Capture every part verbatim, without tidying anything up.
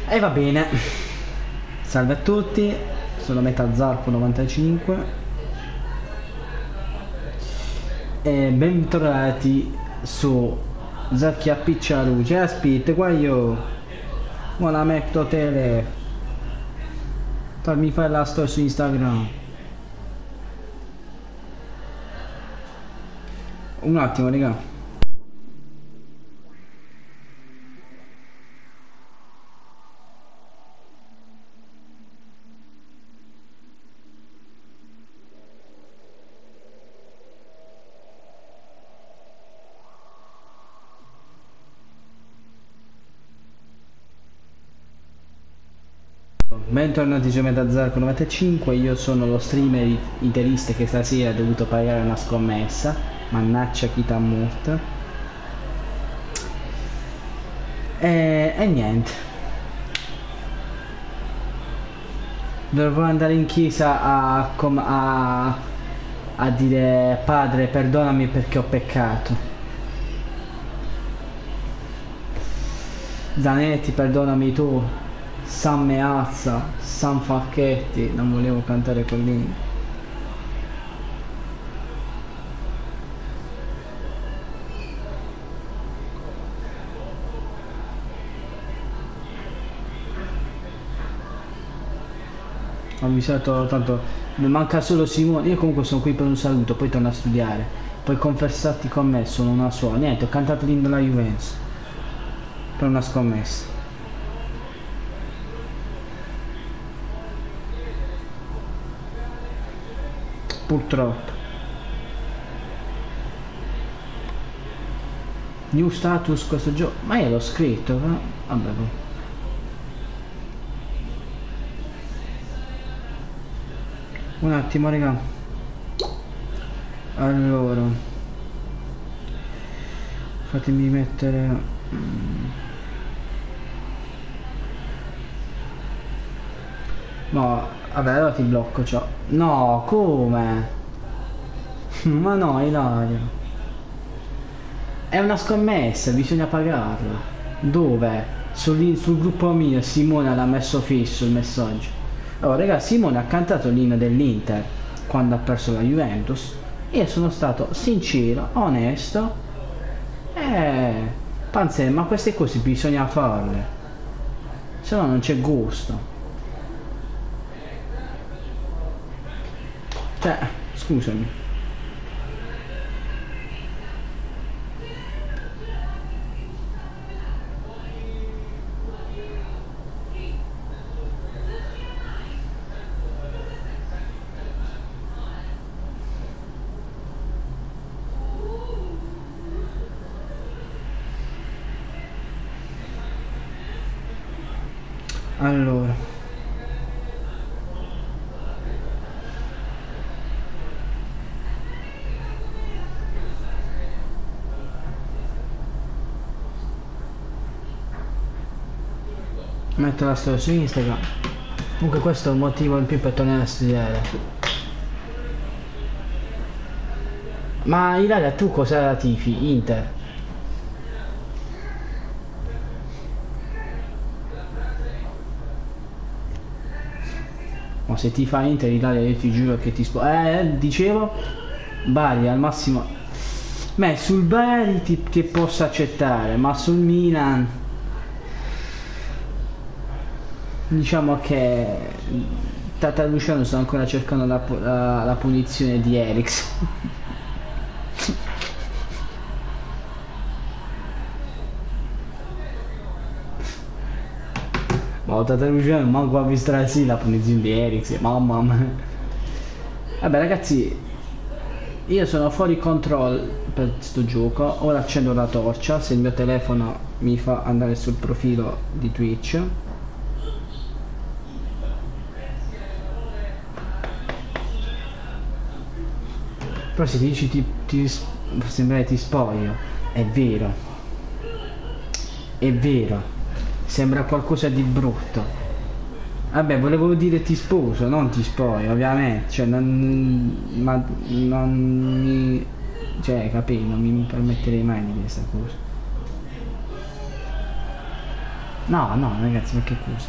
E va bene, salve a tutti, sono Metazarco novantacinque e bentornati su Zacchia Picciarucci. Aspetta, qua io me la metto tele, fammi fare la storia su Instagram. Un attimo, raga. Bentornati su Metazarco novantacinque, io sono lo streamer interista che stasera ha dovuto pagare una scommessa, mannaggia chi t'ha morto. E, e niente, dovrò andare in chiesa a, a, a dire padre perdonami perché ho peccato, Zanetti perdonami tu, San Meazza, San Facchetti, non volevo cantare quell'inno. Ho avvisato, tanto mi manca solo Simone, io comunque sono qui per un saluto, poi torno a studiare, puoi confessarti con me, sono una sola, niente, ho cantato l'inno della Juventus, per una scommessa. Purtroppo. New status questo gioco, ma io l'ho scritto, no? Vabbè. Un attimo, raga. Allora, fatemi mettere. No, vabbè, allora ti blocco, ciao. No, come? Ma no, Ilario. È una scommessa, bisogna pagarla. Dove? Sul, sul gruppo mio Simone l'ha messo fisso il messaggio. Allora, raga, Simone ha cantato l'inno dell'Inter quando ha perso la Juventus. Io sono stato sincero, onesto. E Panzer, ma queste cose bisogna farle, se no non c'è gusto. Cioè, scusami. Allora, metto la storia su Instagram. Comunque questo è un motivo in più per tornare a studiare. Ma Ilaria, tu cosa tifi? Inter? Ma se ti fa Inter Italia io ti giuro che ti spo... Eh, dicevo? Bari al massimo... Beh, sul Bari ti, ti posso accettare, ma sul Milan... Diciamo che... Tata Luciano sta ancora cercando la, la, la punizione di Eriks. Ma Tata Luciano manco a vista sì la punizione di Eriks, mamma mia. Vabbè ragazzi, io sono fuori control per sto gioco, ora accendo la torcia, se il mio telefono mi fa andare sul profilo di Twitch. Però se ti dici ti, ti sembra che ti spoglio, è vero, è vero, sembra qualcosa di brutto. Vabbè, volevo dire ti sposo, non ti spoglio, ovviamente, cioè non, ma non mi, cioè capì, non mi permetterei mai di dire questa cosa. No, no, ragazzi, ma che cosa?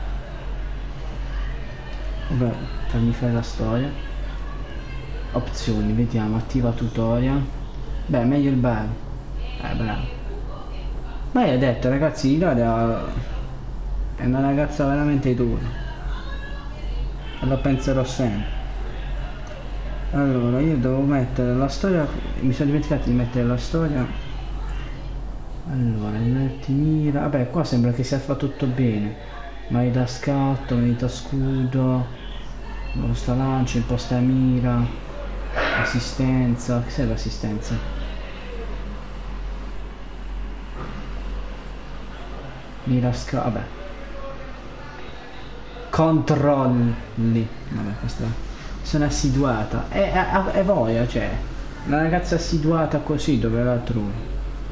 Vabbè, fammi fare la storia. Opzioni, vediamo, attiva tutorial. Beh, meglio il bar. Eh, bravo. Ma io ho detto, ragazzi, Ilaria è una ragazza veramente dura. E lo penserò sempre. Allora, io devo mettere la storia. Mi sono dimenticato di mettere la storia. Allora, inverti mira. Vabbè, qua sembra che sia fatto tutto bene. Maida scatto, unità scudo, imposta lancio, imposta mira, assistenza. Che serve assistenza? Mira scatto, vabbè. Controlli. Vabbè, questa. Sono assiduata. E, e, e voglia, cioè. Una ragazza assiduata così dove la trovo?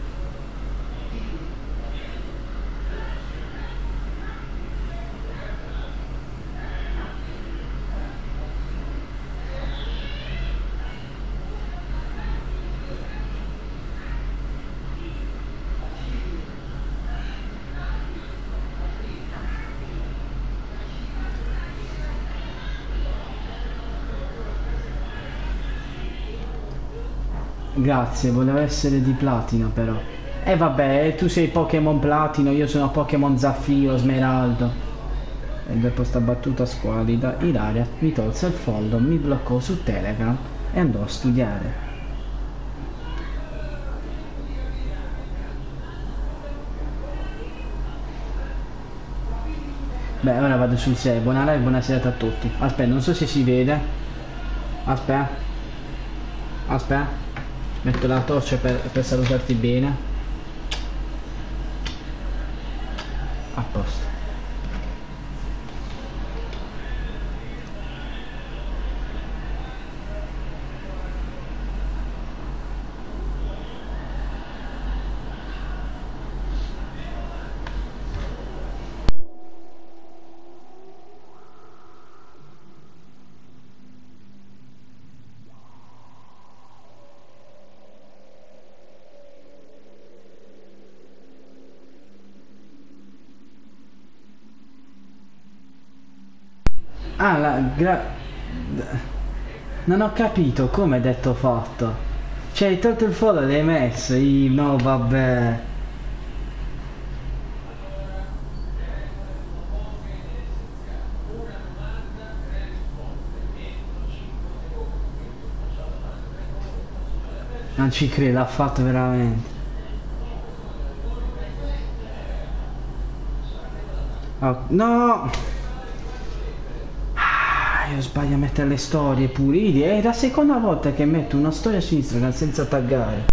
Grazie, volevo essere di platino però. E eh vabbè, tu sei Pokémon platino, io sono Pokémon zaffiro, smeraldo. E dopo sta battuta squalida, Ilaria mi tolse il follow, mi bloccò su Telegram e andò a studiare. Beh, ora vado sul serio. Buona live, buonasera a tutti. Aspetta, non so se si vede. Aspetta. Aspetta. Metto la torcia per, per salutarti bene. A posto. Ah, la gra... Non ho capito come è detto fatto. Cioè, hai tolto il follow e l'hai messo. Ih, no, vabbè. Non ci credo, l'ha fatto veramente. Oh, no! Ah, io sbaglio a mettere le storie pure. È la seconda volta che metto una storia su Instagram senza taggare.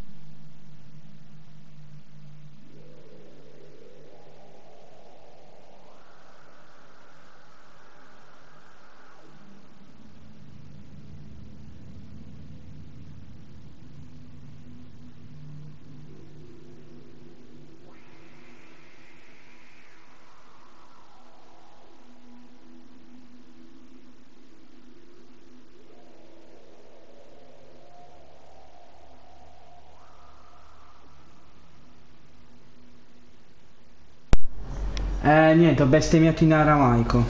Eh, niente, ho bestemmiato in aramaico.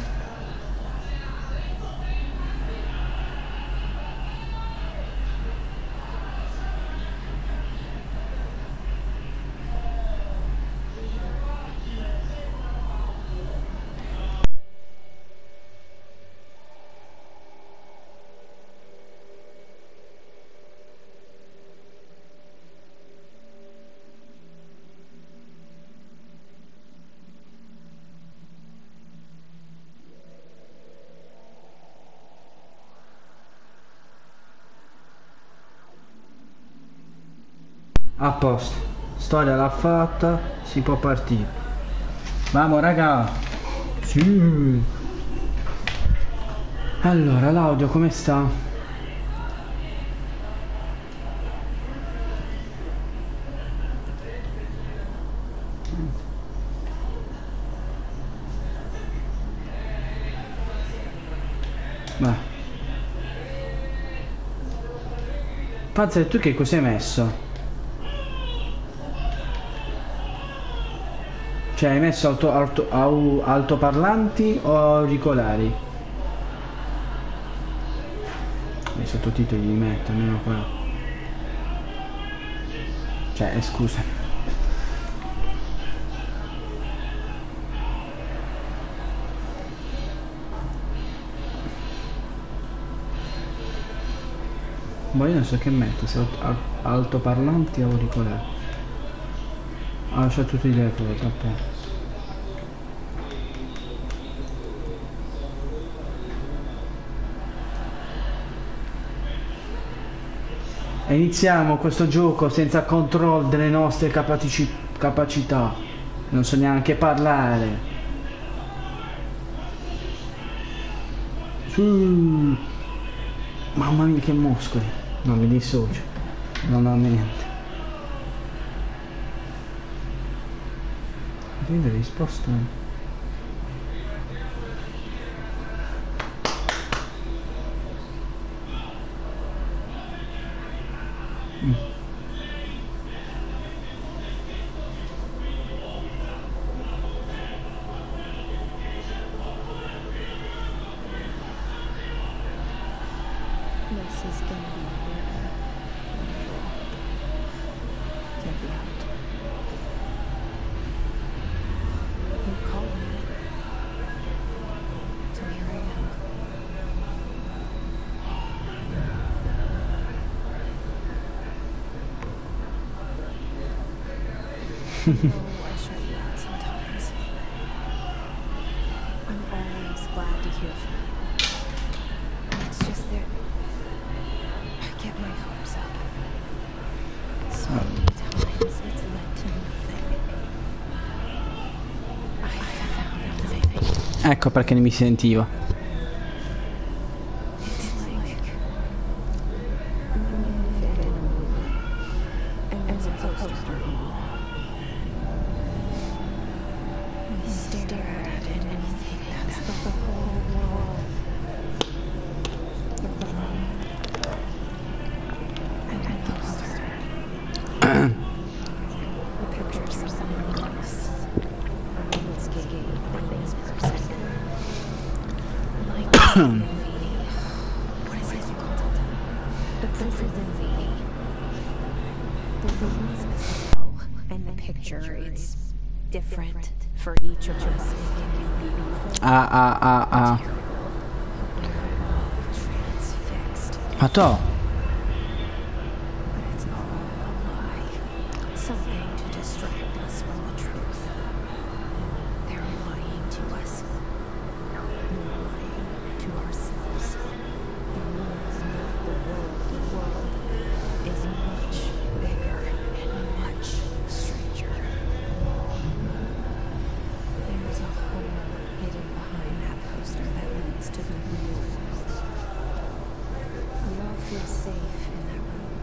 A posto. Storia l'ha fatta, si può partire. Vamo raga. Sì. Allora, l'audio come sta? Beh. Panzer, tu che cos'hai messo? Cioè hai messo auto, auto, au- altoparlanti o auricolari? I sottotitoli li metto, almeno quello. Cioè, eh, scusa. Ma io non so che metto, se alt- al- altoparlanti o auricolari. Ah, c'ho tutte le cose, vabbè. E iniziamo questo gioco senza controllo delle nostre capaci- capacità. Non so neanche parlare. Su. Mamma mia che muscoli. Non mi dissocio. Non ho niente. Quindi risposta. Mm. This is gonna be very wonderful. Get me out. You called me. So here I am. I know I shut you out sometimes. I'm always glad to hear from you. It's just that I get my hopes up. So many times it's led to nothing. I found nothing. Ecco perché non mi sentiva. It's like and there's a poster. We stare at it and we think that's the whole world. And the poster. The picture of someone else. A landscape of this person. Like the movie. What is it called? The proof of the movie. The rules so, and the picture, it's different for each of us. It can be beautiful. Ah ah ah ah. Transfixed. Ma to? But it's all a lie. Something to distract us from the truth. They're lying to us. We're lying to ourselves. The world is not the world. The world is much bigger and much stranger. There's a hole hidden behind that poster that leads to the real world. We all feel safe in that room.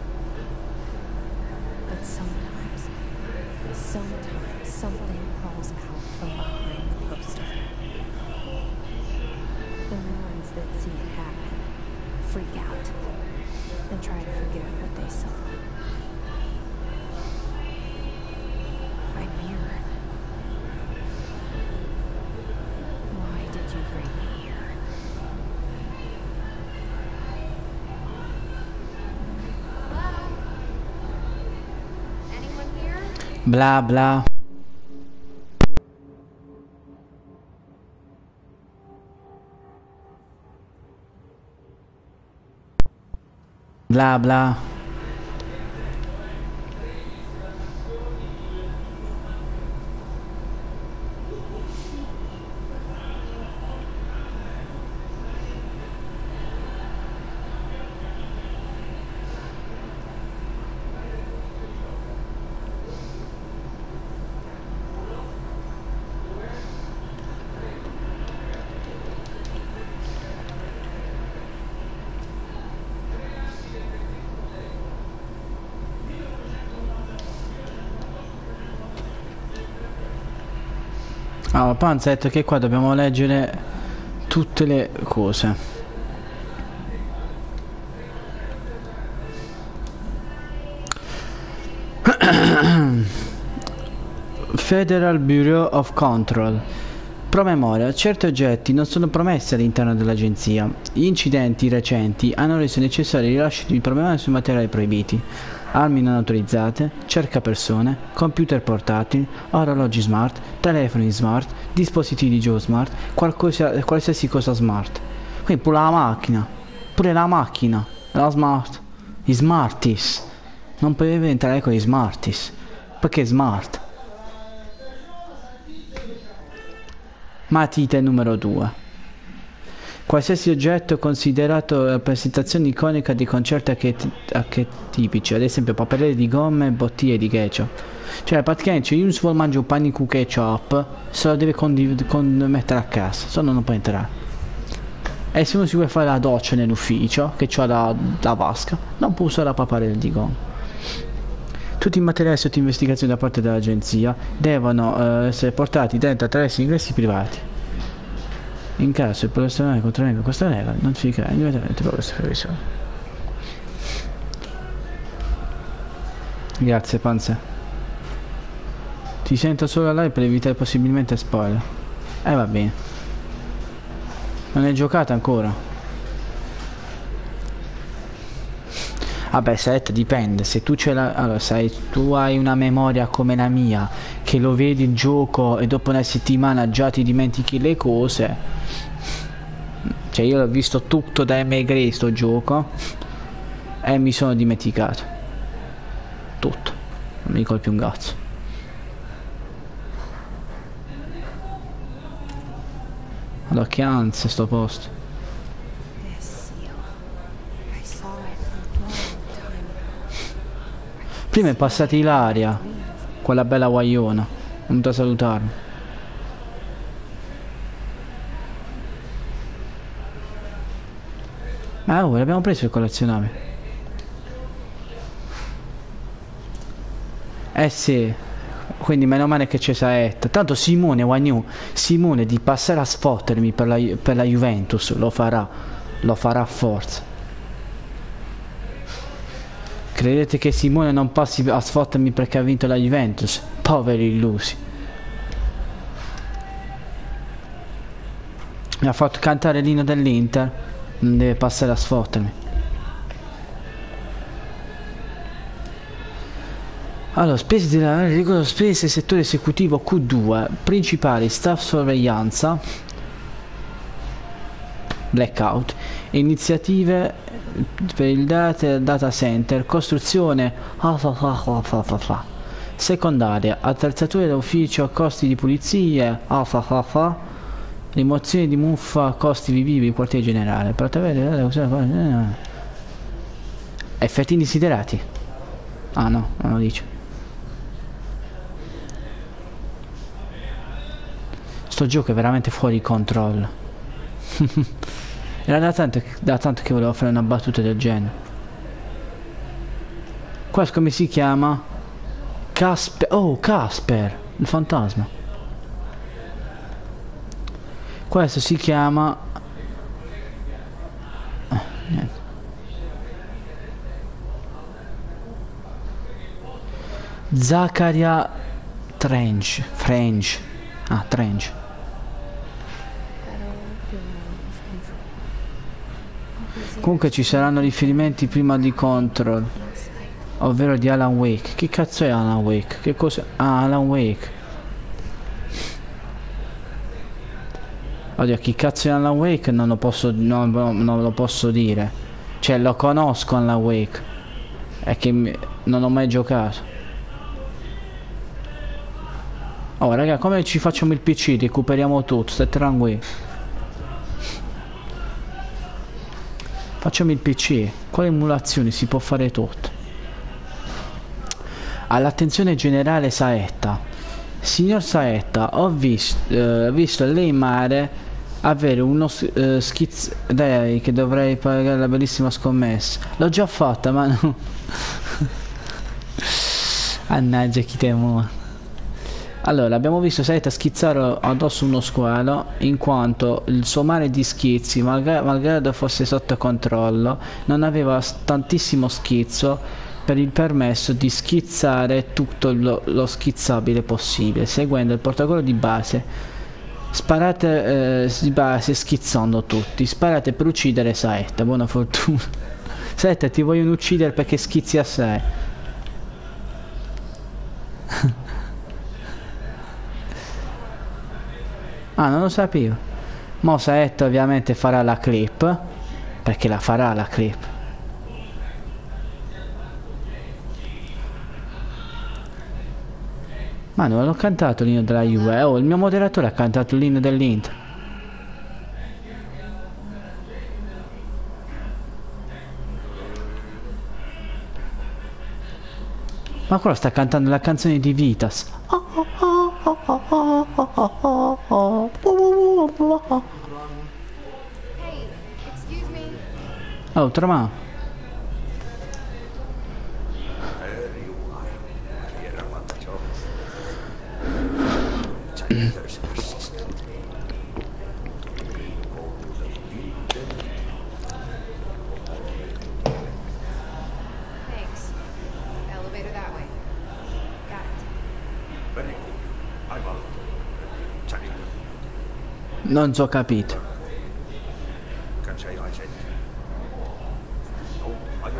But sometimes, sometimes something crawls out from behind the poster. The ones that see it happen freak out and try to forget what they saw. I'm here. Why did you bring me here? Hello? Anyone here? Bla bla. Bla bla. Ah, Panza ha detto che qua dobbiamo leggere tutte le cose. Federal Bureau of Control. Promemoria, certi oggetti non sono promessi all'interno dell'agenzia. Gli incidenti recenti hanno reso necessario il rilascio di promemoria sui materiali proibiti, armi non autorizzate, cercapersone, computer portatili, orologi smart, telefoni smart, dispositivi di gioco smart, qualcosa, qualsiasi cosa smart. Quindi pure la macchina, pure la macchina, la smart, i smarties. Non potevi entrare con gli smarties, perché smart. Matite numero due. Qualsiasi oggetto considerato rappresentazione iconica di concerti archetipici, ad esempio papelette di gomma e bottiglie di ketchup. Cioè praticamente se uno si vuole mangiare un pane con ketchup se lo deve condiv- con- mettere a casa, se no non può entrare. E se uno si vuole fare la doccia nell'ufficio, che c'ha la, la vasca, non può usare la papeletta di gomma. Tutti i materiali sotto investigazione da parte dell'agenzia devono eh, essere portati dentro attraverso ingressi privati. In caso il professionale contravenga questa regola, notificherà immediatamente per questa previsione. Grazie Panze. Ti sento solo live per evitare possibilmente spoiler. Eh va bene. Non hai giocato ancora? Vabbè, Saetta dipende, se tu ce l'hai, allora sai, tu hai una memoria come la mia, che lo vedi il gioco e dopo una settimana già ti dimentichi le cose. Cioè io l'ho visto tutto da M G sto gioco e mi sono dimenticato. Tutto. Non mi ricordo più un cazzo. Allora che ansia sto posto. Prima è passata Ilaria, quella bella guaiona, è venuta a salutarmi. Ah, oh, l'abbiamo preso il collezionabile. Eh sì, quindi meno male che c'è Saetta. Tanto Simone Wagnu, Simone di passare a sfottermi per la, per la Juventus, lo farà, lo farà a forza. Credete che Simone non passi a sfottermi perché ha vinto la Juventus? Poveri illusi. Mi ha fatto cantare l'inno dell'Inter. Non deve passare a sfottermi. Allora, spese della regola, spese settore esecutivo Q due, principali staff sorveglianza, blackout, iniziative per il data, data center, costruzione secondaria, attrezzature da ufficio, costi di pulizie, rimozione di muffa, costi vivivi, quartiere generale, effetti indesiderati. Ah no, non lo dice. Sto gioco è veramente fuori controllo. Era da tanto, da tanto che volevo fare una battuta del genere. Questo come si chiama? Casper. Oh, Casper, il fantasma. Questo si chiama eh, niente. Zaccaria Trench. French. Ah, Trench. Comunque ci saranno riferimenti prima di Control, ovvero di Alan Wake. Che cazzo è Alan Wake? Che cosa? Ah, Alan Wake. Oddio, chi cazzo è Alan Wake non lo posso, non, non lo posso dire. Cioè lo conosco Alan Wake, è che mi, non ho mai giocato. Oh raga, come ci facciamo il P C? Recuperiamo tutto, stai tranquilli. Facciamo il P C. Quale emulazione? Si può fare tutto. All'attenzione generale Saetta. Signor Saetta, ho visto, eh, visto lei in mare avere uno eh, schizzo. Dai, che dovrei pagare la bellissima scommessa. L'ho già fatta, ma no. Annaggia chi temo. Allora, abbiamo visto Saetta schizzare addosso uno squalo, in quanto il suo mare di schizzi, malgrado, malgrado fosse sotto controllo, non aveva tantissimo schizzo per il permesso di schizzare tutto lo, lo schizzabile possibile, seguendo il protocollo di base. Sparate eh, di base schizzando tutti. Sparate per uccidere Saetta. Buona fortuna. Saetta, ti vogliono uccidere perché schizzi assai. Ah, non lo sapevo. Mo Saetta ovviamente farà la clip, perché la farà la clip. Ma non l'ho cantato l'inno della Juve. Oh, il mio moderatore ha cantato l'inno dell'Inter. Ma quello sta cantando la canzone di Vitas. Hey, excuse me. Oh, trama. Thanks. Elevator that way. Got it. Very good. I'm out. Chatting. Non so capito. Can say I said. No, I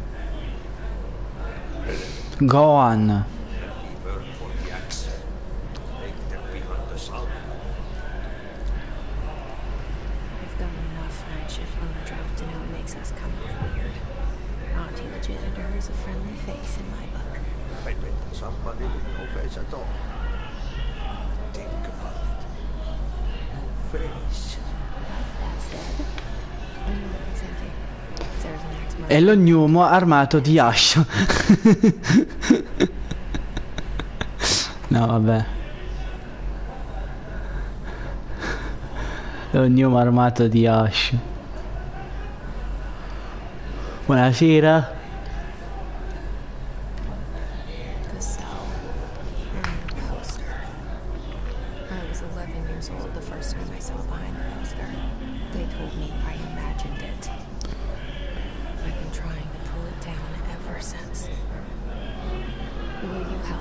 don't. Go on. He burned for the axe. Take them behind the sun. I've done enough night shift overdraft to know it makes us come off weird. Auntie Legititor is a friendly face in my book. I bet somebody with no face at all. Think about it. No face. That said, I know what you're thinking. If there's an axe È murder, l'ognumo armato di ascio. No, vabbè. L'ognumo armato di ascio. Buonasera. the cell, and the poster. I was eleven years old the first time I saw behind the poster. They told me I imagined it. I've been trying to pull it down ever since. Will you help?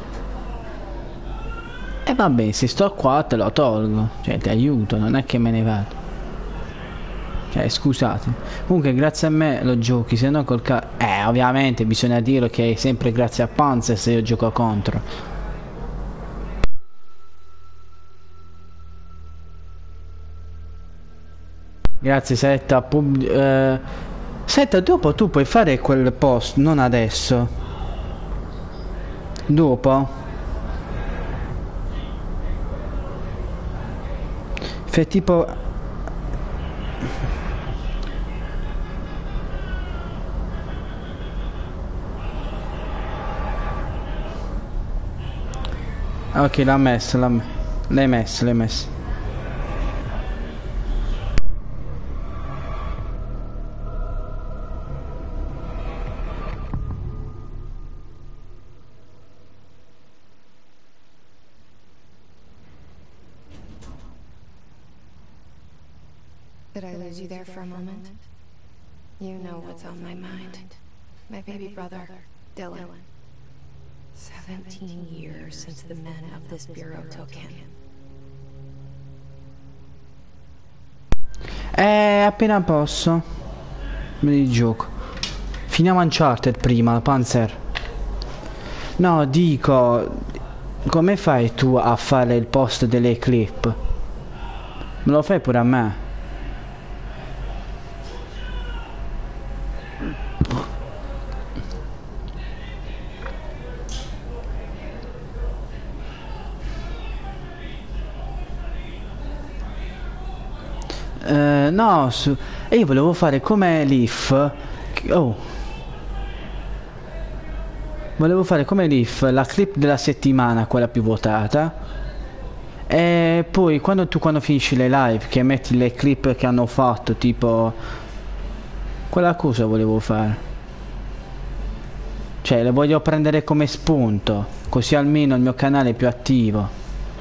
E vabbè, se sto qua te lo tolgo. Cioè, ti aiuto, non è che me ne vado. Cioè, scusate. Comunque, grazie a me lo giochi, se no col ca... Eh, ovviamente, bisogna dire che è sempre grazie a Panzer se io gioco contro. Grazie, Setta. Pub... eh... Setta, dopo tu puoi fare quel post, non adesso. Dopo? Fai tipo... Ok, l'ha messo, l'ha messo. L'hai messo, l'hai messo. Did I lose you there for a moment? You know what's on my mind. My baby brother, Dylan. Seventeen years since the men of this bureau took him. Eh, appena posso. Me li gioco. Finiamo Uncharted prima, Panzer. No, dico... Come fai tu a fare il post delle clip? Me lo fai pure a me. Eh, no, su... E io volevo fare come Leaf. Oh. Volevo fare come Leaf la clip della settimana, quella più votata. E poi quando tu quando finisci le live che metti le clip che hanno fatto, tipo quella cosa volevo fare. Cioè le voglio prendere come spunto, così almeno il mio canale è più attivo.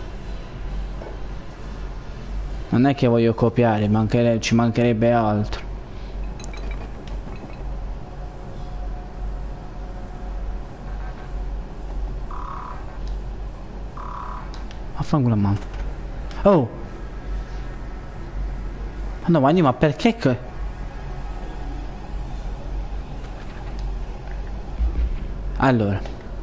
Non è che voglio copiare, manchere- ci mancherebbe altro. Fanculo a mano. Oh! No, ma ma perché che... Allora.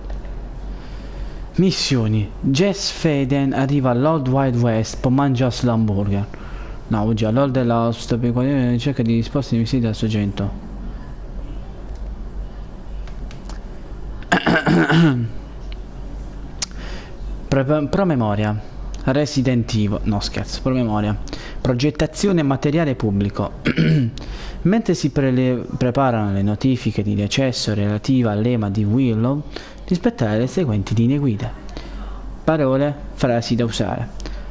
Missioni. Jess Faden arriva all'Old Wild West per mangiarsi l'hamburger. No, oggi all'Old dell'host per cerca di risposte di visita al sorgento. Pro, promemoria. Resident Evil, no scherzo, promemoria. Progettazione materiale pubblico. Mentre si prele preparano le notifiche di decesso relative all'E M A di Willow, rispettare le seguenti linee guida. Parole, frasi da usare.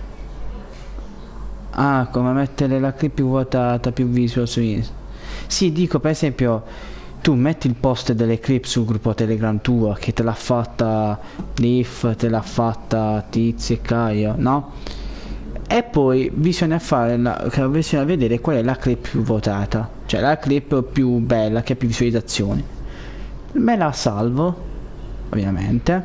Ah, come mettere la clip più vuotata, più visual su Instagram. Sì, dico per esempio, tu metti il post delle clip sul gruppo Telegram tuo, che te l'ha fatta Leaf, te l'ha fatta Tizio e Caio, no? E poi bisogna fare la, bisogna vedere qual è la clip più votata, cioè la clip più bella, che ha più visualizzazioni. Me la salvo, ovviamente,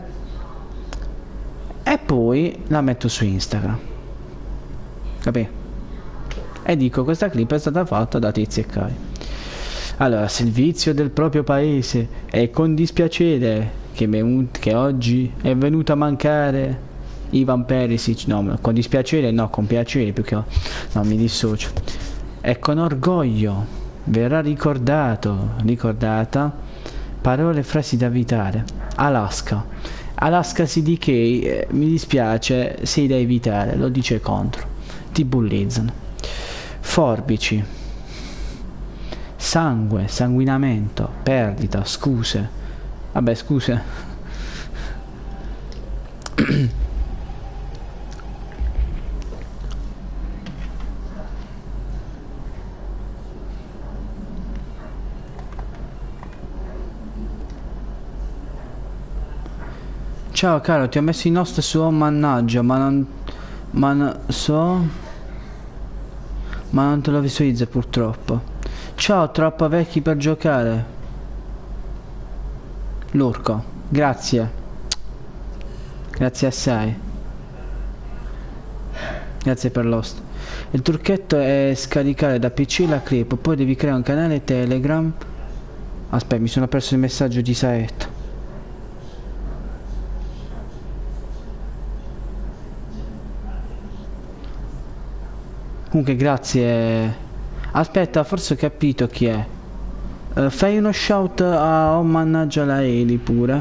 e poi la metto su Instagram, capì? E dico, questa clip è stata fatta da Tizio e Caio. Allora, servizio del proprio paese, è con dispiacere che, che oggi è venuto a mancare Ivan Perisic. No, con dispiacere no, con piacere, più che no, mi dissocio. E con orgoglio verrà ricordato, ricordata, parole e frasi da evitare. Alaska. Alaska C D K, eh, mi dispiace, sei da evitare, lo dice contro. Ti bullizzano. Forbici. Sangue, sanguinamento, perdita, scuse. Vabbè, scuse. Ciao caro, ti ho messo in host su Home, mannaggia, ma non... ma non so... ma non te lo visualizza purtroppo. Ciao, troppo vecchi per giocare. L'urco, grazie. Grazie assai. Grazie per l'host. Il trucchetto è scaricare da P C la clip, poi devi creare un canale Telegram. Aspetta, mi sono perso il messaggio di Saetto. Comunque grazie. Aspetta, forse ho capito chi è. Uh, fai uno shout a oh mannaggia la Eli pure.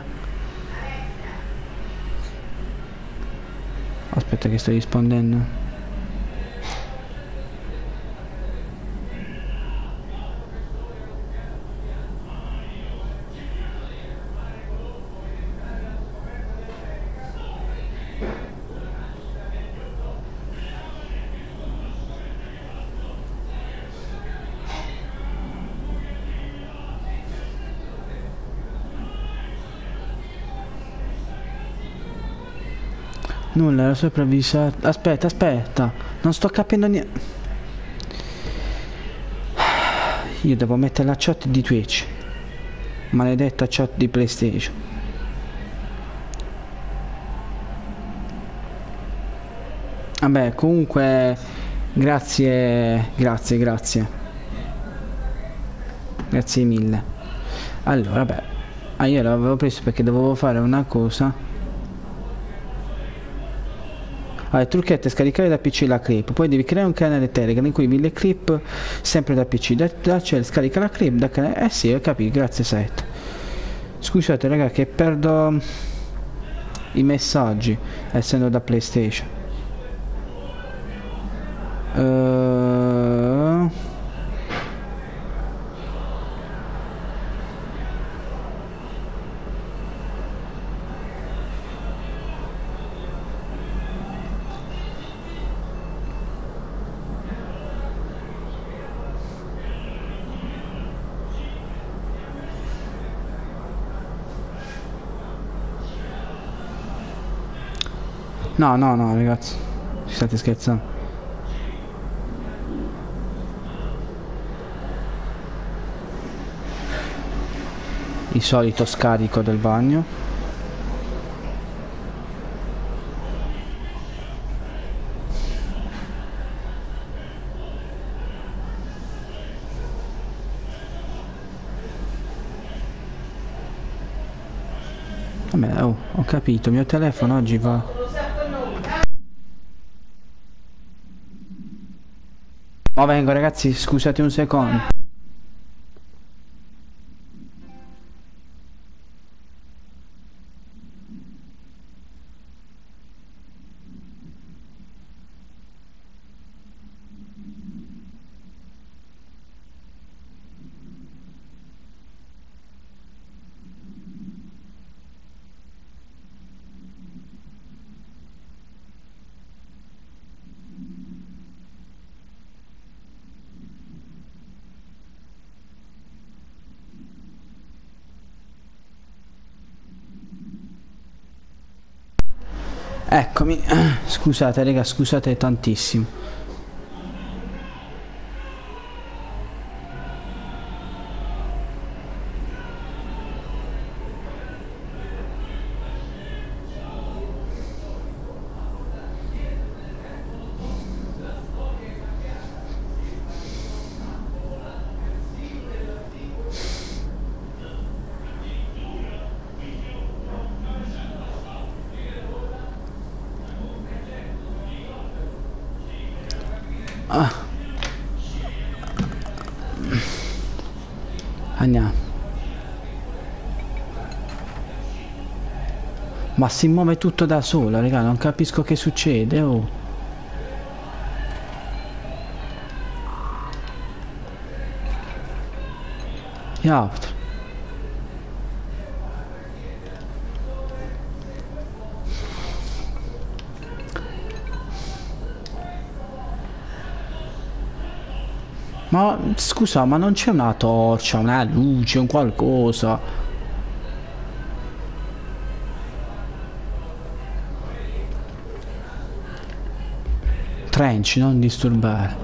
Aspetta che sto rispondendo. Nulla, era sopravvisato. Aspetta, aspetta. Non sto capendo niente. Io devo mettere la chat di Twitch. Maledetta chat di PlayStation. Vabbè, comunque... Grazie, grazie, grazie. Grazie mille. Allora, vabbè. Ah, io l'avevo preso perché dovevo fare una cosa. Ah, il trucchetto è scaricare da P C la clip, poi devi creare un canale Telegram in cui vi le clip sempre da P C, da, da cioè scarica la clip da canale. Eh sì, ho capito, grazie Seth. Scusate raga che perdo i messaggi essendo da PlayStation. Uh... No, no, no, ragazzi. Ci state scherzando. Il solito scarico del bagno. Vabbè, oh, ho capito, il mio telefono oggi va. Ma vengo ragazzi, scusate un secondo. Eccomi, scusate raga, scusate tantissimo. Ah. Andiamo. Ma si muove tutto da sola, raga, non capisco che succede, oh. Altro. Ma scusa, ma non c'è una torcia, una luce, un qualcosa? Trench, non disturbare.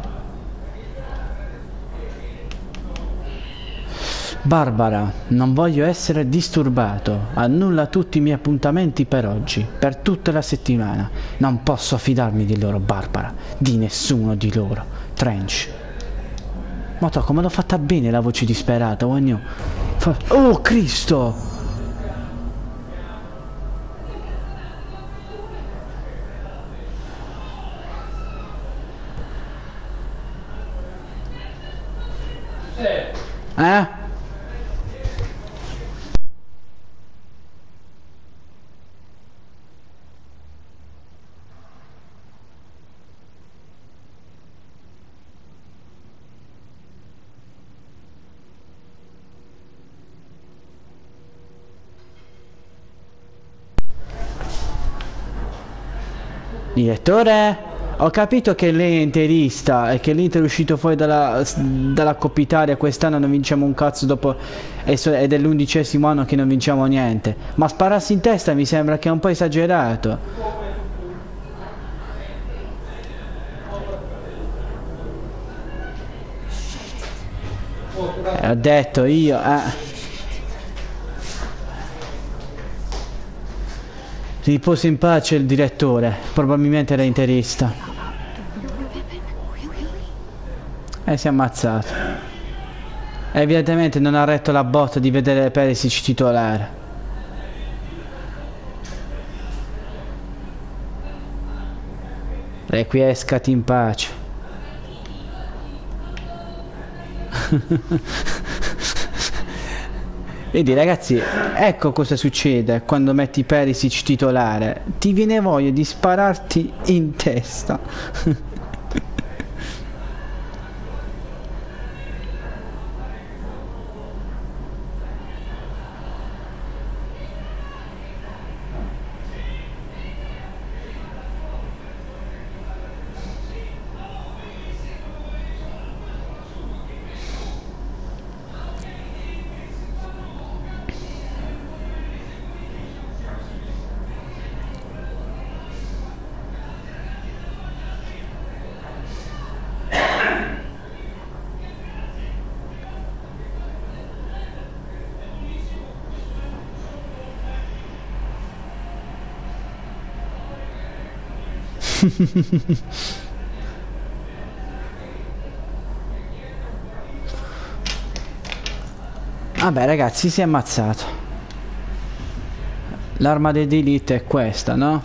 Barbara, non voglio essere disturbato. Annulla tutti i miei appuntamenti per oggi, per tutta la settimana. Non posso fidarmi di loro, Barbara. Di nessuno di loro. Trench. Ma to, come l'ho fatta bene la voce disperata, ogni... Fa... Oh, Cristo! Eh? Direttore? Ho capito che lei è interista e che l'Inter è uscito fuori dalla, dalla Coppa Italia. Quest'anno non vinciamo un cazzo dopo, ed è l'undicesimo anno che non vinciamo niente. Ma spararsi in testa mi sembra che è un po' esagerato. Eh, ho detto io, eh. Riposa in pace il direttore, probabilmente era interista. E si è ammazzato. Evidentemente non ha retto la botta di vedere Perisic titolare. Requiescati in pace. Vedi ragazzi, ecco cosa succede quando metti Perisic titolare. Ti viene voglia di spararti in testa. Vabbè ragazzi, si è ammazzato. L'arma di delete è questa, no?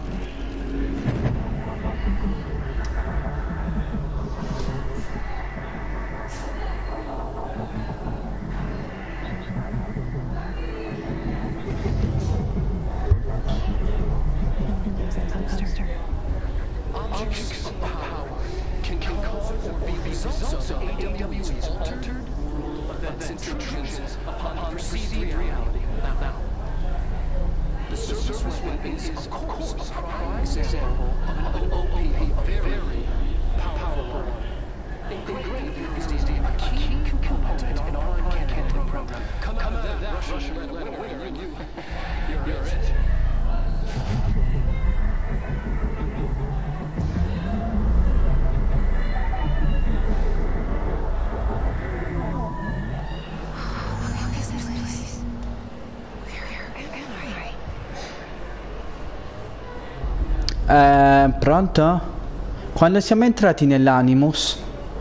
Objects of power can can cause or be results of A W E's altered events intrusions upon perceived reality. Now, the service weapon is of course a prime example of an O P, a very powerful one. Engraving is a key component in our uncanny program. Come out of that, Russian red winner, and you, you're, you're it. What is this place? Where am I? Eh, pronto? Quando siamo entrati nell'Animus?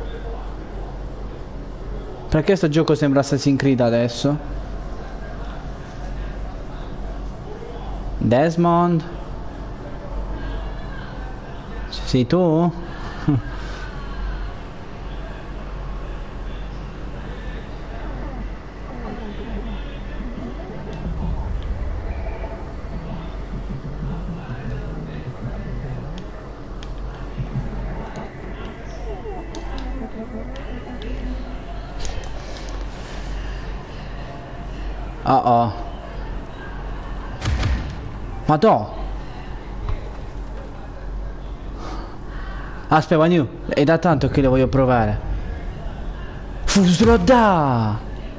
Perché sto gioco sembra Assassin's Creed adesso? Desmond? Sei tu? Oh oh. Madò. Aspetta, New, è da tanto che lo voglio provare. Fusroda.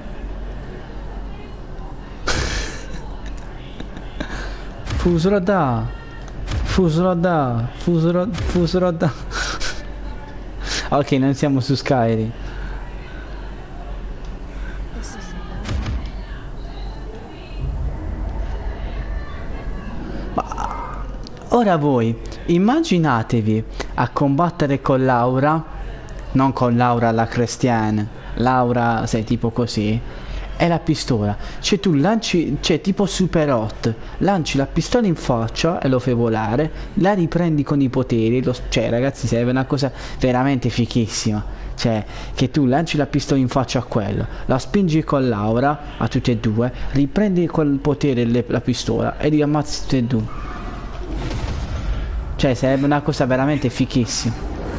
Fusroda. Fusroda. Fusroda. Fusroda. Ok, non siamo su Skyrim. Ora voi immaginatevi a combattere con Laura, non con Laura la Christiane, Laura sei tipo così, e la pistola, cioè tu lanci, cioè tipo Super Hot, lanci la pistola in faccia e lo fai volare, la riprendi con i poteri, lo, cioè ragazzi serve una cosa veramente fichissima, cioè che tu lanci la pistola in faccia a quello, la spingi con Laura a tutte e due, riprendi quel potere le, la pistola e li ammazzi tutte e due. Cioè sarebbe una cosa veramente fichissima.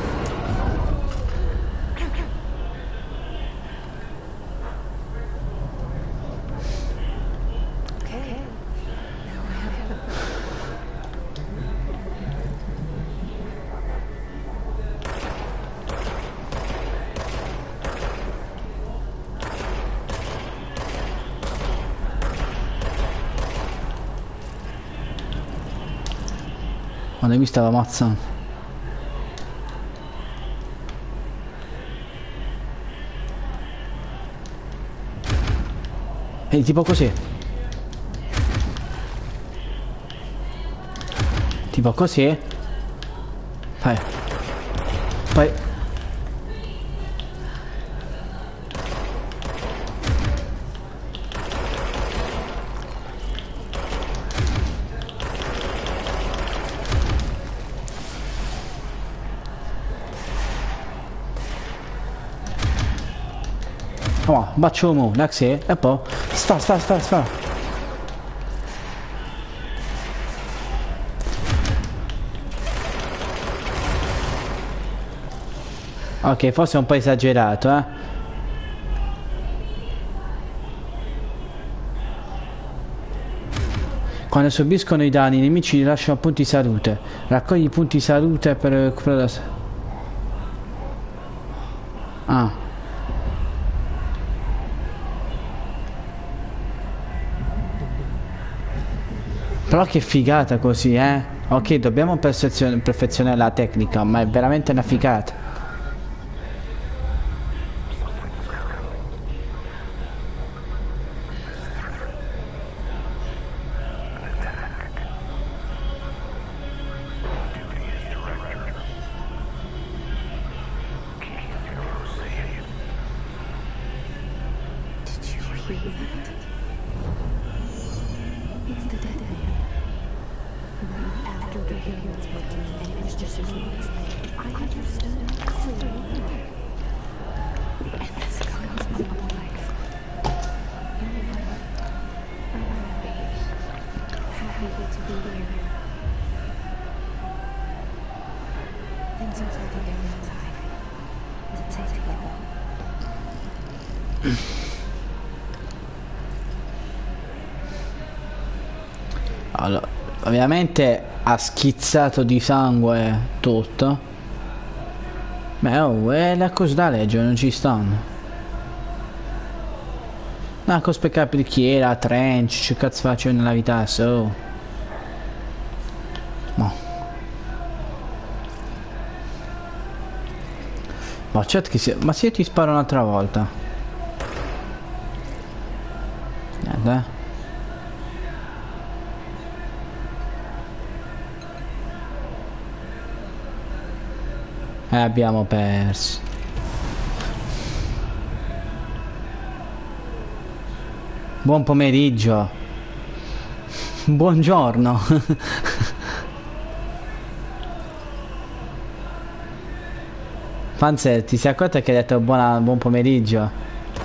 Quando mi stava ammazzando. E tipo così. Tipo così. Vai. Poi. Oh, bacio mu, l'axe, e poi sta, sta, sta, sta. Ok, forse è un po' esagerato, eh. Quando subiscono i danni i nemici rilasciano punti salute. Raccogli i punti salute per recuperare la... Ah. Però che figata così, eh? Ok, dobbiamo perfezion- perfezionare la tecnica, ma è veramente una figata. It's the dead man. the humans spoke to me, and it was just noise. I understood clearly. And this comes from my life. You know what? I'm happy. Happy to be here. Things are taking their own time. To take with them. Allora, ovviamente ha schizzato di sangue tutto. Beh, oh, è la cosa da leggere, non ci stanno. No, cosa per capire chi era, Trench, che cazzo faccio nella vita, so. No. Ma certo che si... Ma se io ti sparo un'altra volta. Niente. E abbiamo perso. Buon pomeriggio. Buongiorno. Panzer, ti sei accorto che hai detto buona, buon pomeriggio?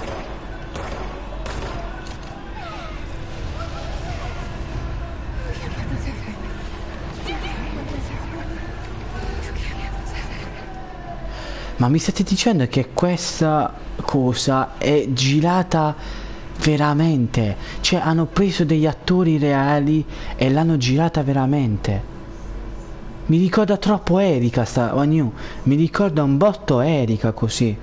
Ma mi state dicendo che questa cosa è girata veramente? Cioè hanno preso degli attori reali e l'hanno girata veramente? Mi ricorda troppo Erika sta One New. Mi ricorda un botto Erika così.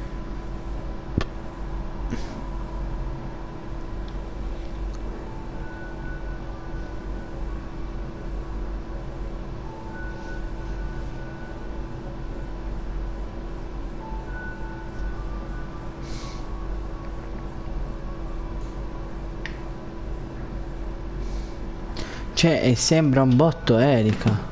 Cioè, e sembra un botto Erika.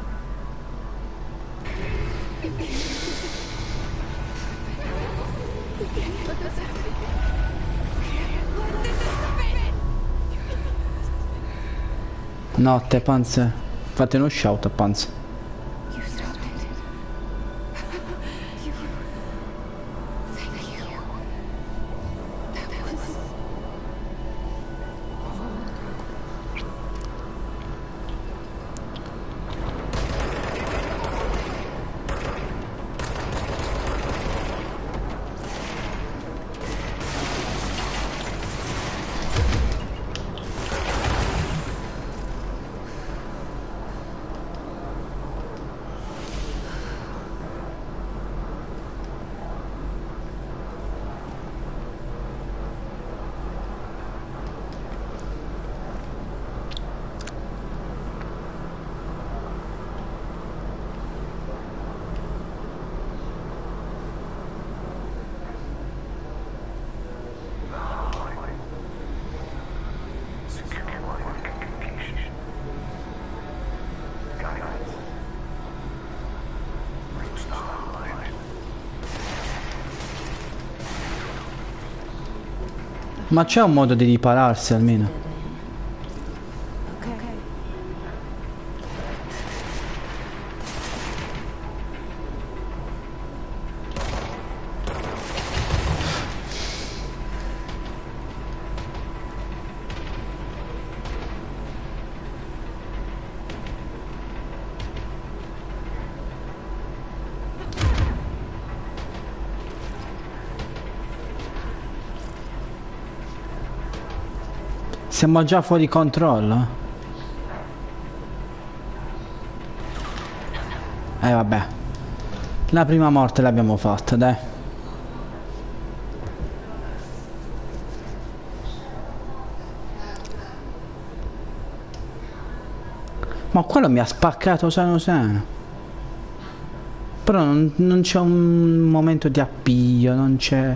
Notte, Panzer. Fate uno shout a Panzer. You stopped it. You... Thank you. That was... Ma c'è un modo di ripararsi almeno. Okay. Siamo già fuori controllo. Eh vabbè. La prima morte l'abbiamo fatta, dai. Ma quello mi ha spaccato sano sano. Però non, non c'è un momento di appiglio, non c'è...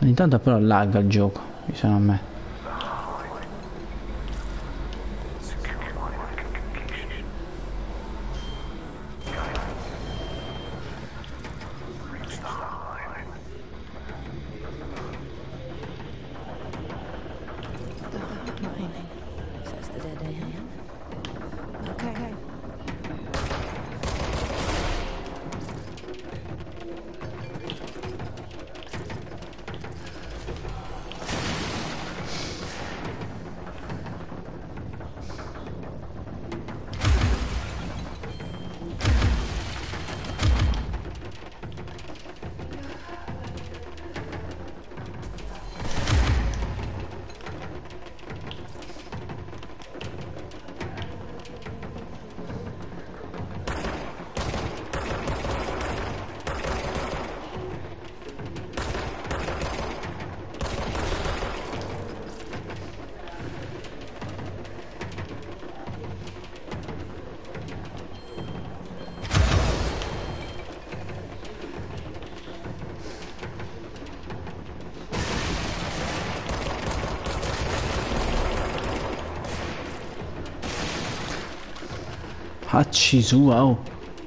Ogni tanto però lagga il gioco, diciamo a me. Says the dead man. Okay. Facci sua, oh.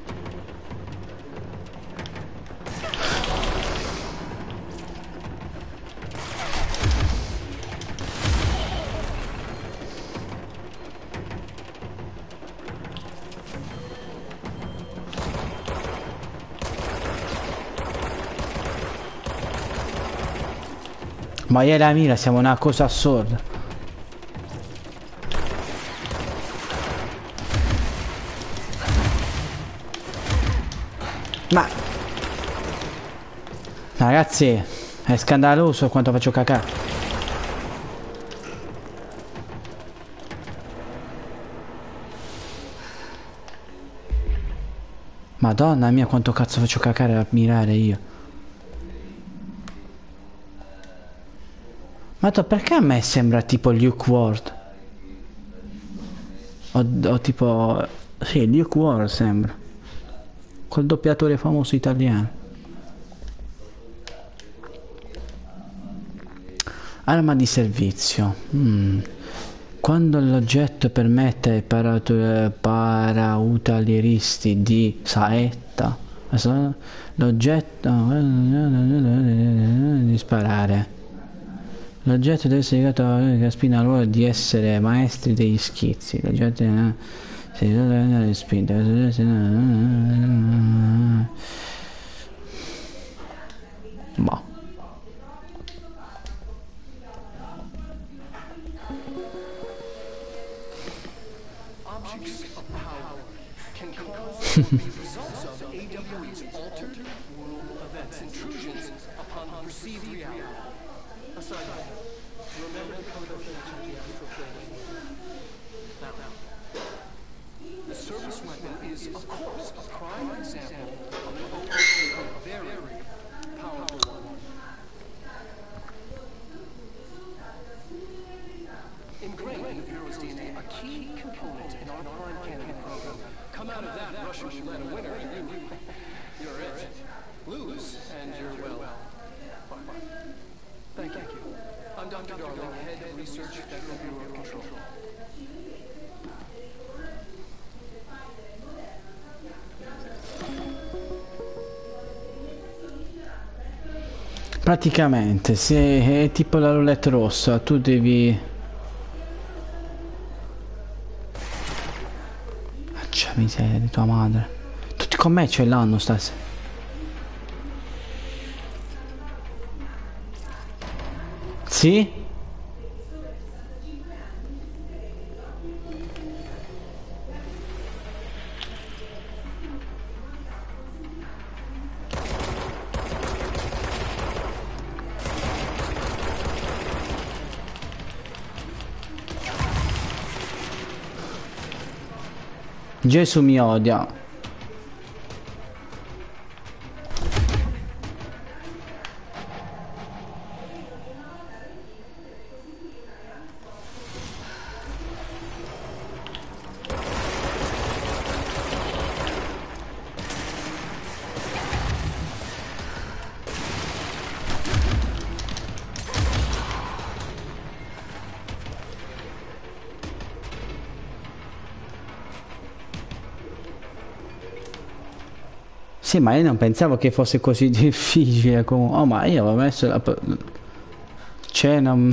Ma ieri la mira, siamo una cosa assurda. Ma ragazzi, è scandaloso quanto faccio cacà. Madonna mia, quanto cazzo faccio cacare a mirare io. Ma to, perché a me sembra tipo Luke Ward? O, o tipo... Sì, Luke Ward sembra. Quel doppiatore famoso italiano. Arma di servizio. Mm. Quando l'oggetto permette ai para- parautilieristi di saetta, l'oggetto di sparare. L'oggetto deve essere legato a spina al ruolo di essere maestri degli schizzi. L'oggetto è si spinta. Boh. Objects of power can cause or be results of A W E's altered world events, intrusions upon perceived reality. Aside from that, remember the code of the astral plane. Now, the service weapon is, of course, a prime example of a very powerful one. Ingrained in the Bureau's D N A, a key component in our prime candidate program. Come out of that Russian roulette a winner, and you, you're it. Lose, and you're, well, fine. Thank you. I'm Doctor Darling, Head of Research, Federal Bureau of Control. Praticamente, se è tipo la roulette rossa, tu devi... Faccia miseria di tua madre. Tutti con me ce l'hanno stasera. Sì? Gesù mi odia. Sì, ma io non pensavo che fosse così difficile comunque. Oh, ma io avevo messo la... Cioè, non...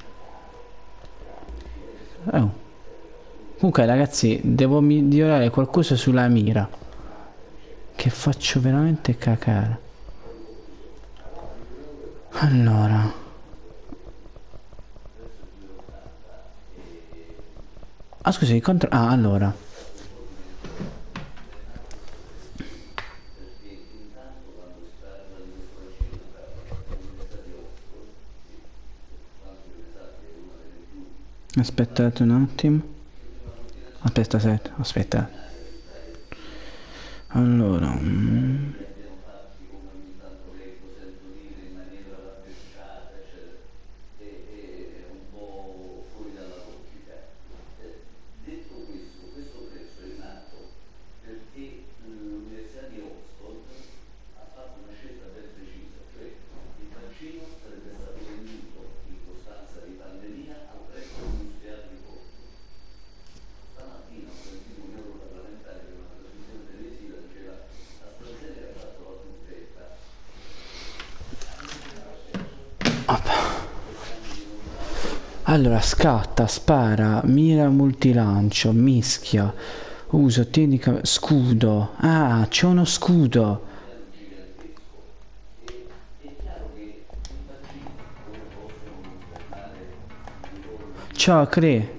Oh. Comunque, ragazzi, devo migliorare qualcosa sulla mira. Che faccio veramente cacare. Allora... Ah, scusi, contro... Ah, allora... Aspettate un attimo. Aspetta, aspetta, aspetta. Allora... mm. Allora, scatta, spara, mira multilancio, mischia, uso tecnica, scudo. Ah, c'è uno scudo. Ciao, Cre.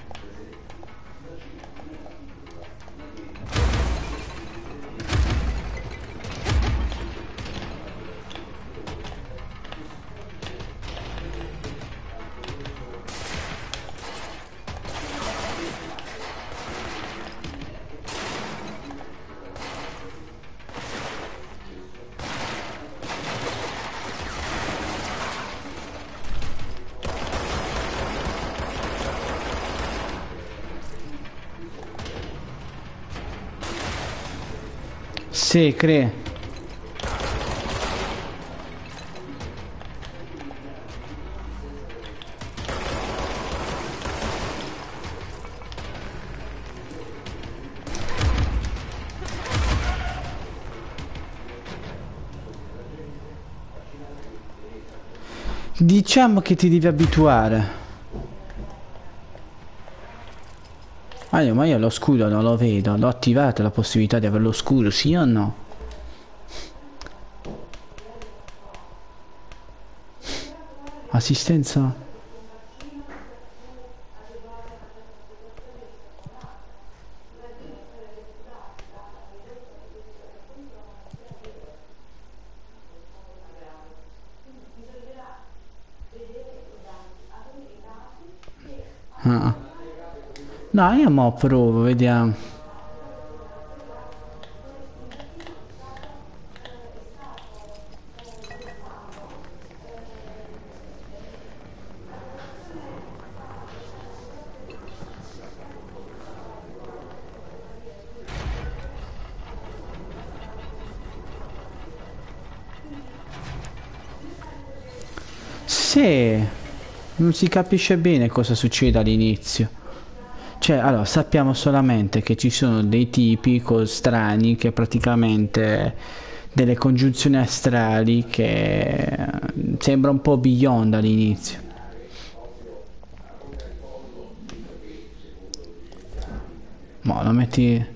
Sì, Cre. Diciamo che ti devi abituare. Ah, io, ma io lo scudo non lo vedo. L'ho attivato la possibilità di avere lo scudo, sì o no? Assistenza? Ah. No, io mo provo, vediamo. Sì, non si capisce bene cosa succede all'inizio. Cioè, allora, sappiamo solamente che ci sono dei tipi co- strani che praticamente delle congiunzioni astrali che sembra un po' Beyond all'inizio. Ma lo metti...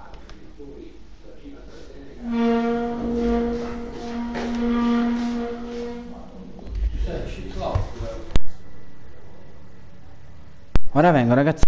Ora vengo, ragazzi.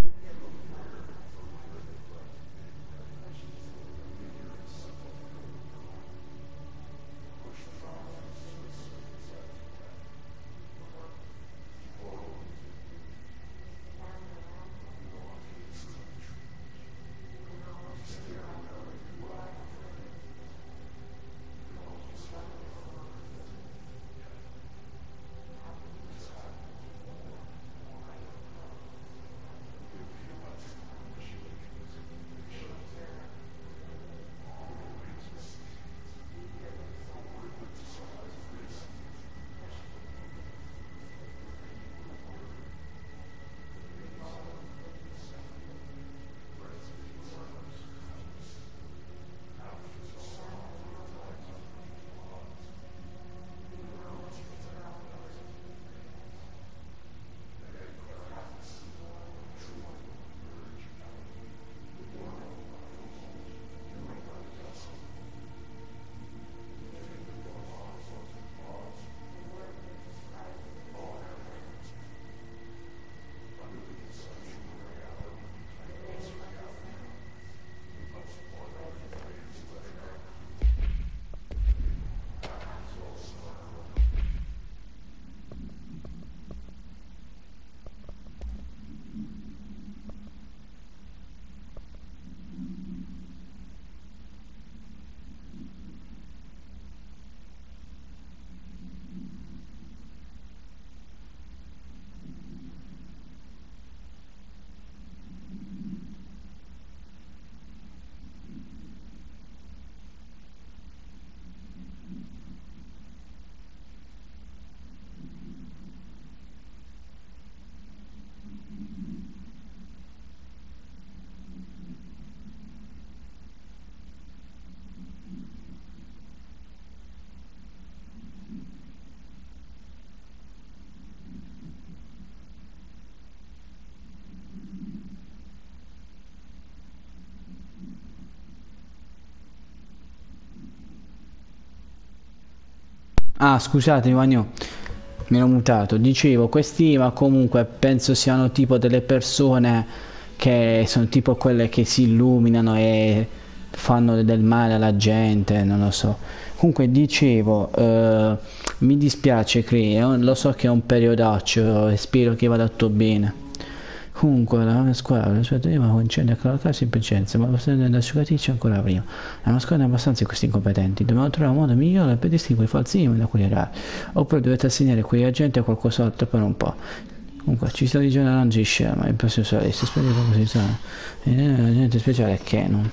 Ah, scusatemi, Magno, mi ero mutato. Dicevo, questi, ma comunque penso siano tipo delle persone che sono tipo quelle che si illuminano e fanno del male alla gente, non lo so. Comunque dicevo, eh, mi dispiace, Cri, eh, lo so che è un periodaccio e spero che vada tutto bene. Comunque la squadra aspetta io ma concede a collocarsi in presenza, ma possiamo andare asciugatrice ancora prima. È una squadra abbastanza di questi incompetenti, dobbiamo trovare un modo migliore per distinguere i falsi email da quelli reali. Oppure dovete assegnare quegli agenti a qualcos'altro per un po'. Comunque ci sta dicendo non ci scema, il prossimo solista, spero che così sarà. E l'agente speciale è Canon.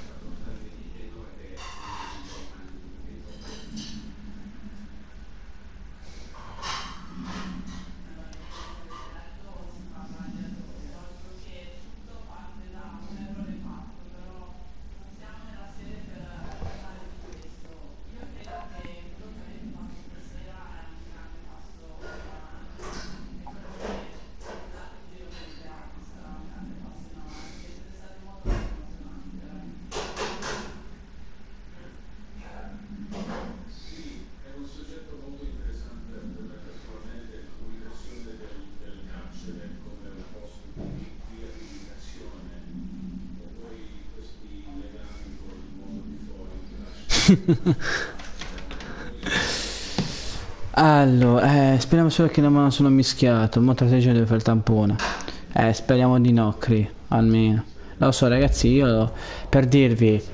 Allora, eh, speriamo solo che non me lo sono mischiato. Mo tra sei giorni deve fare il tampone. Eh, speriamo di no, Cri, almeno. Lo so, ragazzi, io lo- per dirvi.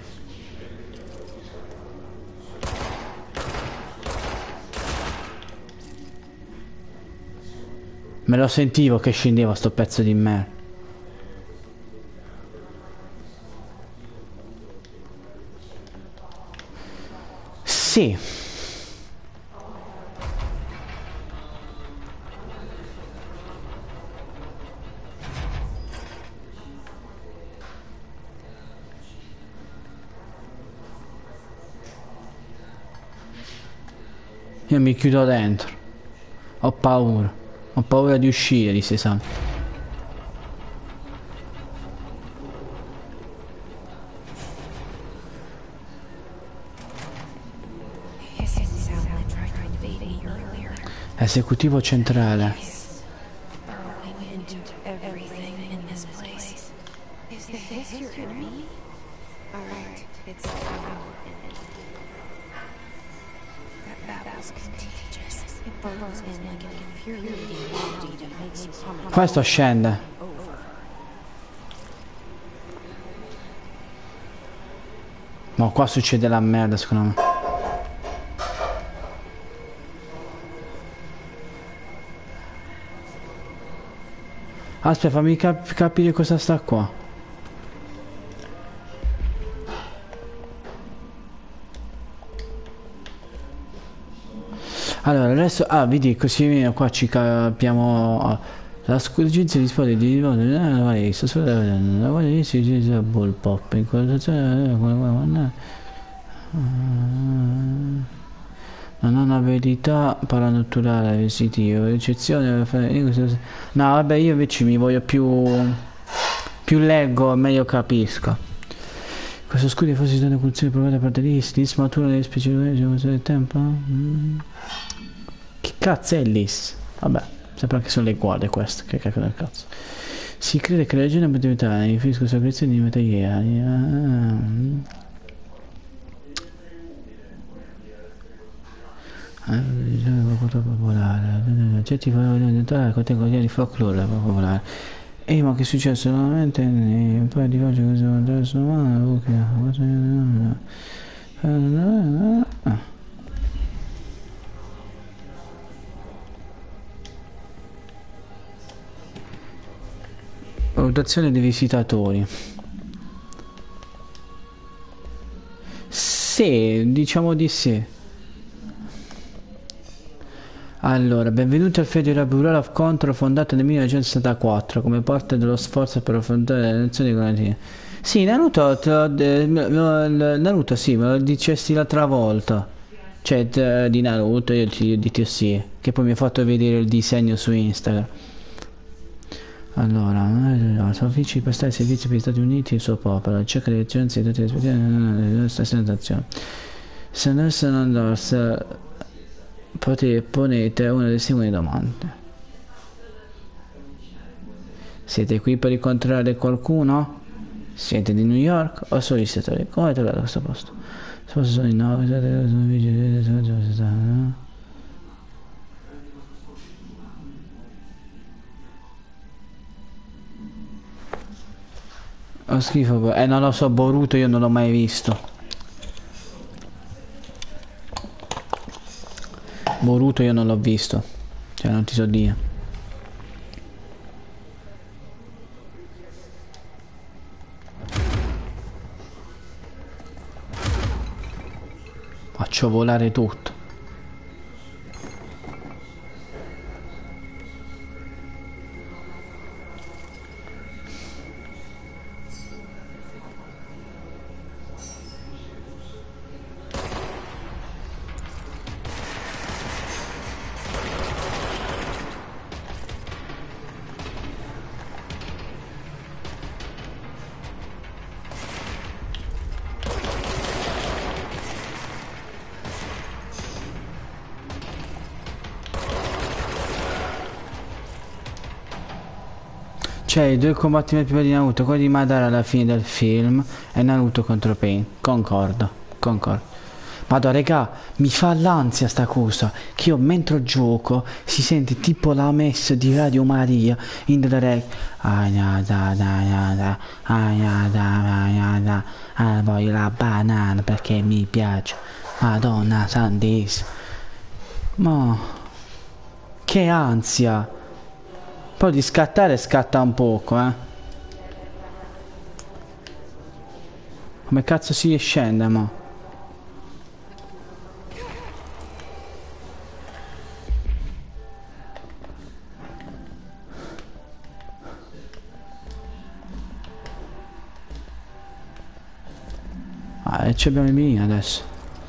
Me lo sentivo che scendeva sto pezzo di merda. Sì. Io mi chiudo dentro. Ho paura. Ho paura di uscire di Sesame. Hissing sound that tried to invade me earlier. Esecutivo centrale. Burrowing into everything in this place. Is the hiss your enemy? Alright, it's power in it. That battle's contagious. It burrows in like an infuriating energy that makes you come Questo scende. over. Ma qua succede la merda secondo me. Aspetta, fammi cap capire cosa sta qua. Allora adesso, ah vedi così qua ci capiamo. Ah, la scorgenza risponde di nuovo sto solo la voglia di si dice ball pop in conversazione non ho un'abilità paranormale visitiva eccezione. No vabbè, io invece mi voglio più più leggo meglio capisco. Questo scudo fosse una funzione provata da parte di Lis matura nelle specie del tempo. Mm. Che cazzo è Lis? Vabbè, sembra che sono le guardie queste, che cacchio del cazzo. Si crede che la legione abbia diventato i fisco sulla creazione di materiali. Cultura popolare. Certi valori orientali contengono di folklore popolare. E ma che è successo nuovamente? Un po' di oggi così adesso valutazione dei visitatori. Sì, diciamo di sì. Allora, benvenuti al Federal Bureau of Control fondato nel millenovecentosessantaquattro come parte dello sforzo per affrontare le elezioni governative. Sì, Naruto, te lo, de, Naruto sì, me lo dicesti l'altra volta. Cioè, te, di Naruto io ti ho detto sì, che poi mi hai fatto vedere il disegno su Instagram. Allora, sono uffici per stare servizi per gli Stati Uniti e il suo popolo, cerca di agenzie di tutte le rispettive sensazioni. Se non sono Potete ponete una delle seguenti domande. Siete qui per incontrare qualcuno? Siete di New York o solo visitatori? Come trovate questo posto? Sposi sono in nove, sono vigili, sono ho schifo, eh non lo so, Boruto io non l'ho mai visto. Boruto io non l'ho visto. Cioè non ti so dire. Faccio volare tutto. Cioè i due combattimenti per di Naruto, quello di Madara alla fine del film e Naruto contro Pain. Concordo, concordo. Madonna regà, mi fa l'ansia sta cosa, che io mentre gioco si sente tipo la messa di Radio Maria in direct. Ah, da, da, da, da, ah, da, da, da, ah, voglio la banana perché mi piace. Madonna santissima. Ma che ansia. Poi di scattare scatta un poco, eh. Come cazzo si scende, mo? Ah, e ci abbiamo i miei adesso.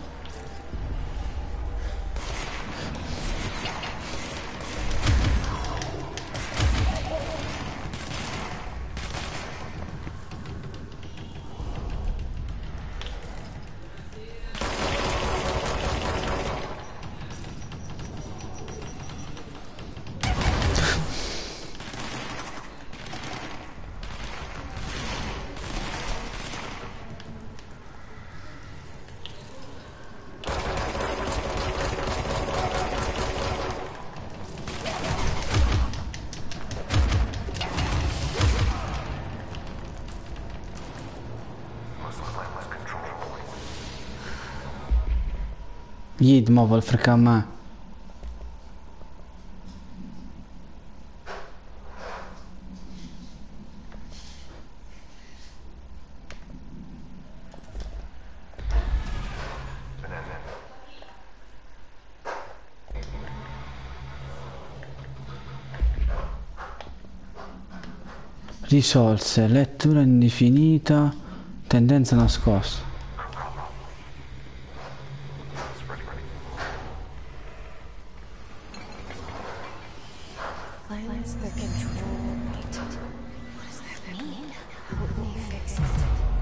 Gli mo vuol frecare a me. Risorse, lettura indefinita, tendenza nascosta. Violence the control. What does that mean? Help me fix it.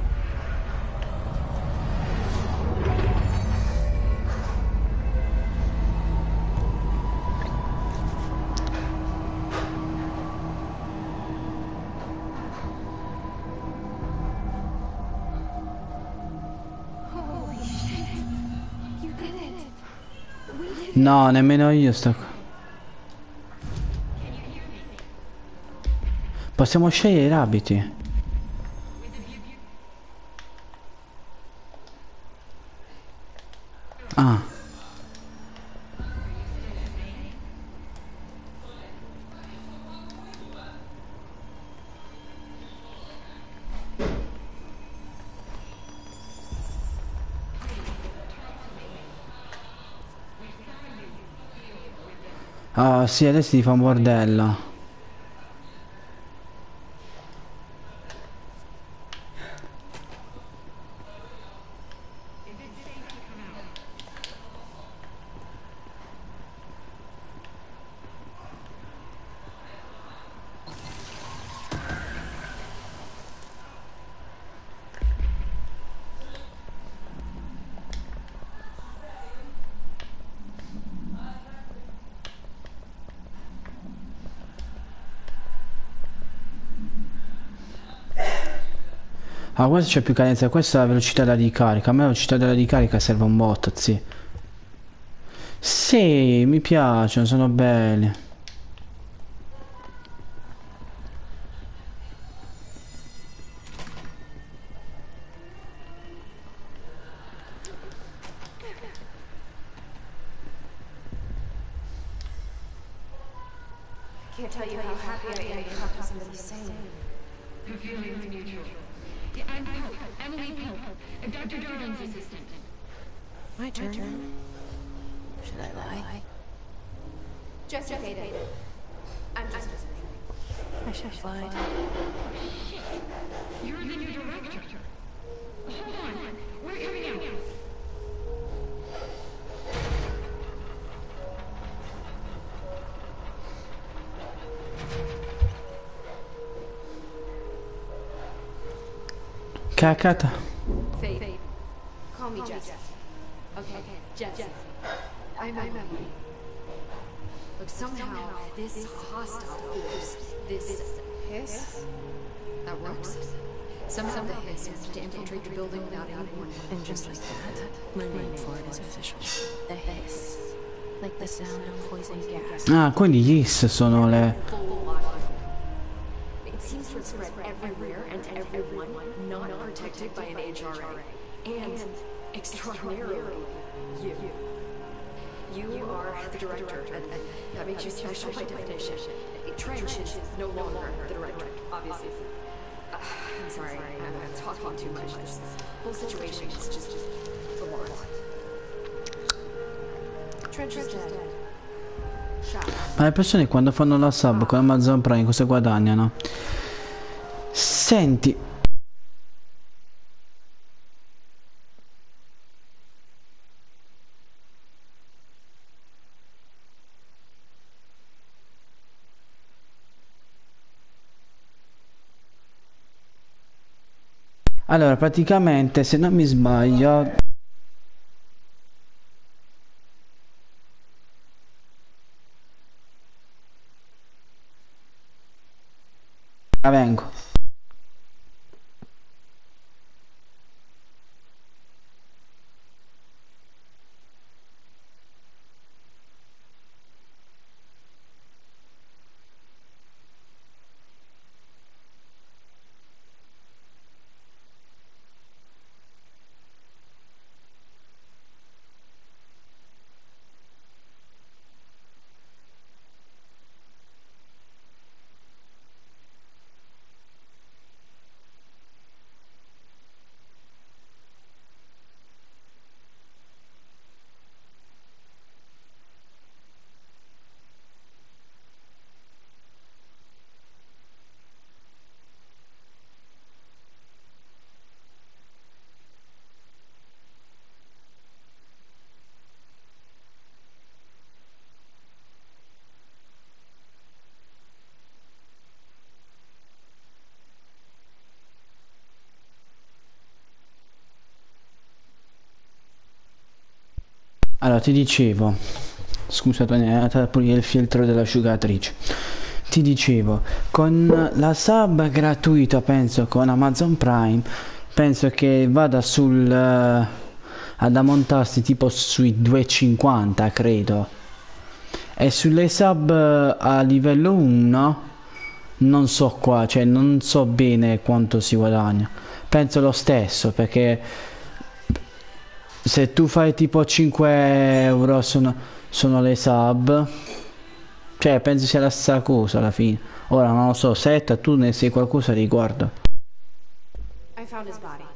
Holy shit! You did it! We did it! No, nemmeno io sto qua. Possiamo scegliere gli abiti. Ah. Ah, sì, adesso ti fa un bordello. Ah, questo c'è più cadenza, questa è la velocità della ricarica. A me la velocità della ricarica serve un botto, sì. Sì, mi piacciono, sono belli. Can't tell you how happy I am to talk to somebody sane. The feeling's mutual. Yeah, I'm Pope, Emily Pope, Doctor Darling's assistant. My turn. Should I lie? Just okay then. I'm just visiting. I should have lied. You're the new director. Hold on, we're coming out. Cacata. Faith. Call me Jess. Okay, Jess. I'm Emily. Look, somehow this hostile force, this hiss, that works. Somehow the hiss managed to infiltrate the building without any warning. And just like that, my name for it is official. The hiss. Like the sound of poison gas. Ah, quindi gli hiss sono le... It seems to have spread everywhere and to everyone not protected by an H R A. And, extraordinarily, you. You are the director, and that makes you special by definition. Trench is no longer the director, obviously. Uh, I'm sorry, I'm, I'm talking too much. This whole situation is just a lot. Trench is dead. Shot. Ma le persone quando fanno la sub con Amazon Prime cosa guadagnano? Senti. Allora, praticamente, se non mi sbaglio... Ah, vengo. Allora, ti dicevo, scusa Tony, è andato a pulire il filtro dell'asciugatrice. Ti dicevo, con la sub gratuita, penso, con Amazon Prime, penso che vada sul... Uh, ad ammontarsi tipo sui due e cinquanta, credo. E sulle sub a livello uno, non so qua, cioè non so bene quanto si guadagna. Penso lo stesso, perché... se tu fai tipo cinque euro sono, sono le sub, cioè penso sia la stessa cosa alla fine. Ora non lo so, Setta, tu ne sai qualcosa a riguardo? I found his body.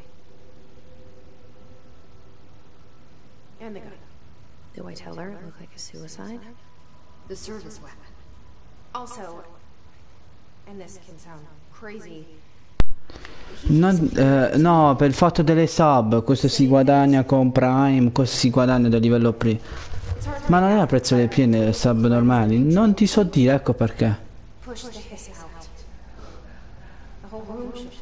And the gun. Do I tell her it looked like a suicide? The service weapon. Also, and this can sound crazy, Non, eh, no, per il fatto delle sub, questo si guadagna con Prime, questo si guadagna da livello primo. Ma non è a prezzo delle piene le sub normali, non ti so dire, ecco perché. push the hiss out. The whole room shifted.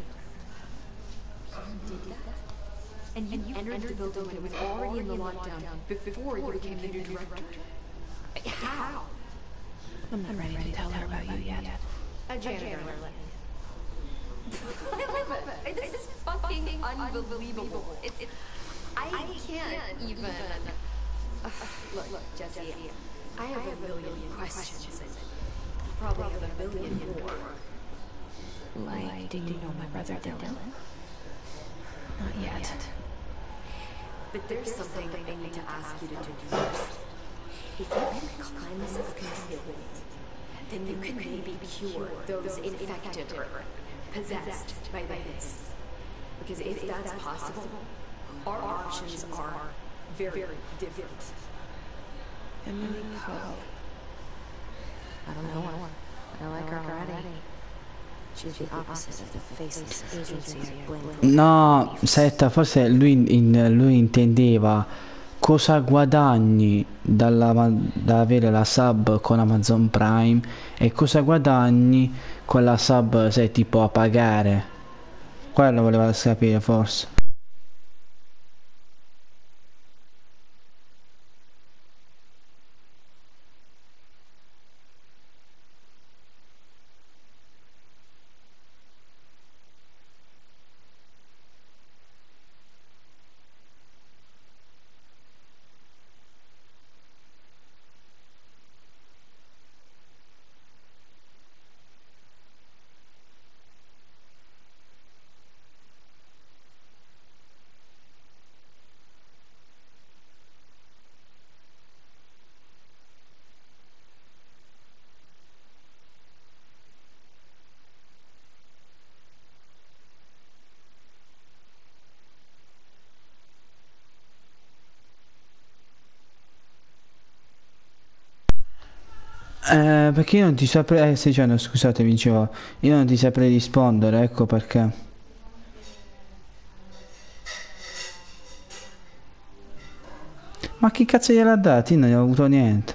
Did that? And you entered the building when it was already in the lockdown before you became the new director? How? I'm not ready to tell her about you yet. A janitor let me. I love it. This is fucking unbelievable. It's, it, I can't even. Uh, look, look, Jesse. I have a million questions, and you probably have a million more. Like, do you know my brother Dylan? Not yet. But there's something I need to ask you to do first. If you can cleanse a contaminant, then you can maybe cure those infected or possessed by this. Because if that's possible, our options are very different. Emily Poe. I don't know her, but I like her already. She's the opposite of the faceless agency I blame for. No, Setta, forse lui, in, lui intendeva cosa guadagni dalla, da avere la sub con Amazon Prime e cosa guadagni con la sub, se tipo a pagare. Quello voleva sapere forse. Eh, perché io non ti saprei, eh, stai dicendo, scusatemi, dicevo, io non ti saprei rispondere, ecco perché. Ma chi cazzo gliel'ha dati? Io non ne ho avuto niente.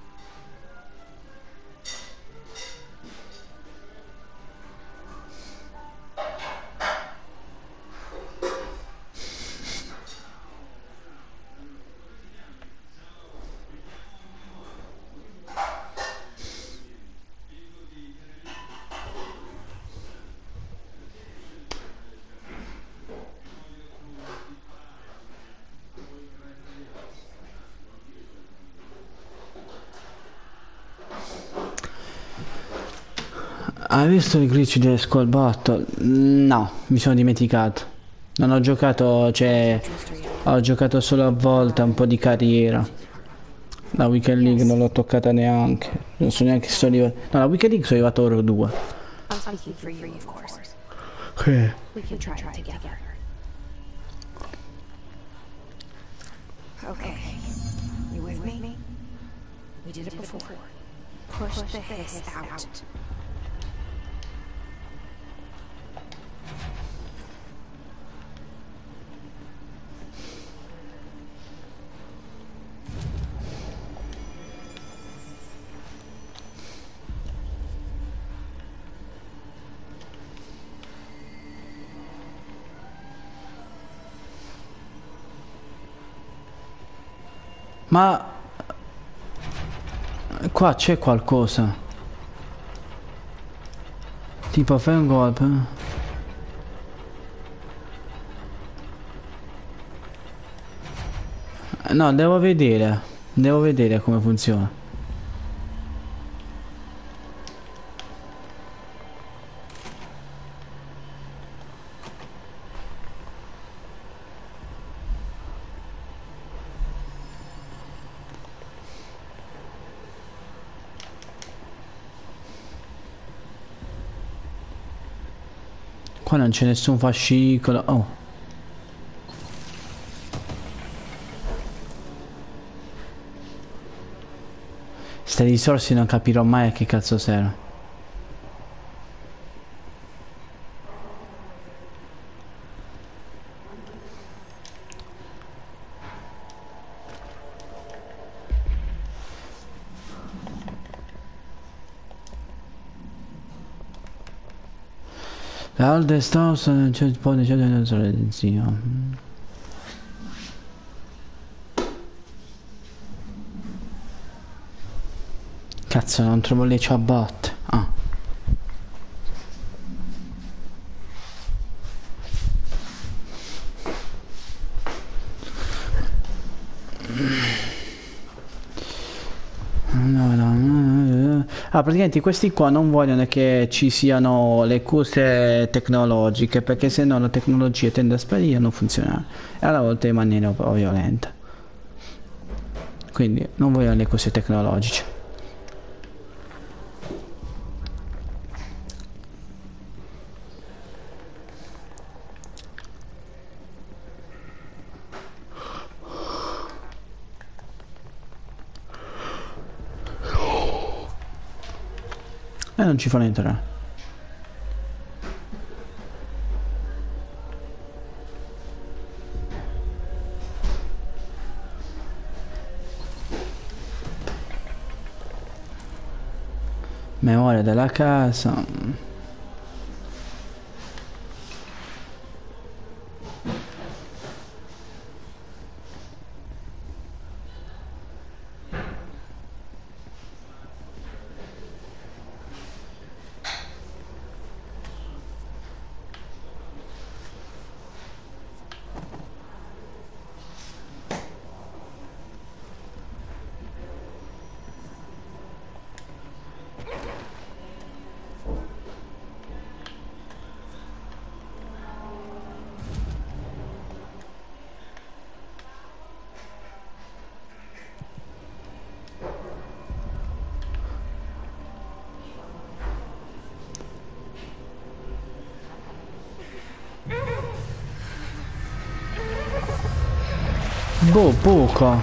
Hai visto il glitch del Squall Battle? No, mi sono dimenticato. Non ho giocato, cioè, ho giocato solo a volte un po' di carriera. La Weekend League non l'ho toccata neanche. Non so neanche se sono arrivato. No, la Weekend League sono arrivato oro due. I'm speaking for you, of course. Che? We can try it together. Okay. You with me? We did it before. Push the hiss out. Ma qua c'è qualcosa. Tipo fai un golpe. No, devo vedere. Devo vedere come funziona. Qua non c'è nessun fascicolo. Oh. Ste risorse non capirò mai a che cazzo servono. La Old Stones non c'è poi c'è una zio. Cazzo, non trovo le ciabatte. Ah. Ah, praticamente questi qua non vogliono che ci siano le cose tecnologiche, perché se no la tecnologia tende a sparire e non funzionare. E alla volta in maniera un po' violenta. Quindi non vogliono le cose tecnologiche. E non ci fanno entrare. Memoria della casa. Boh, poco.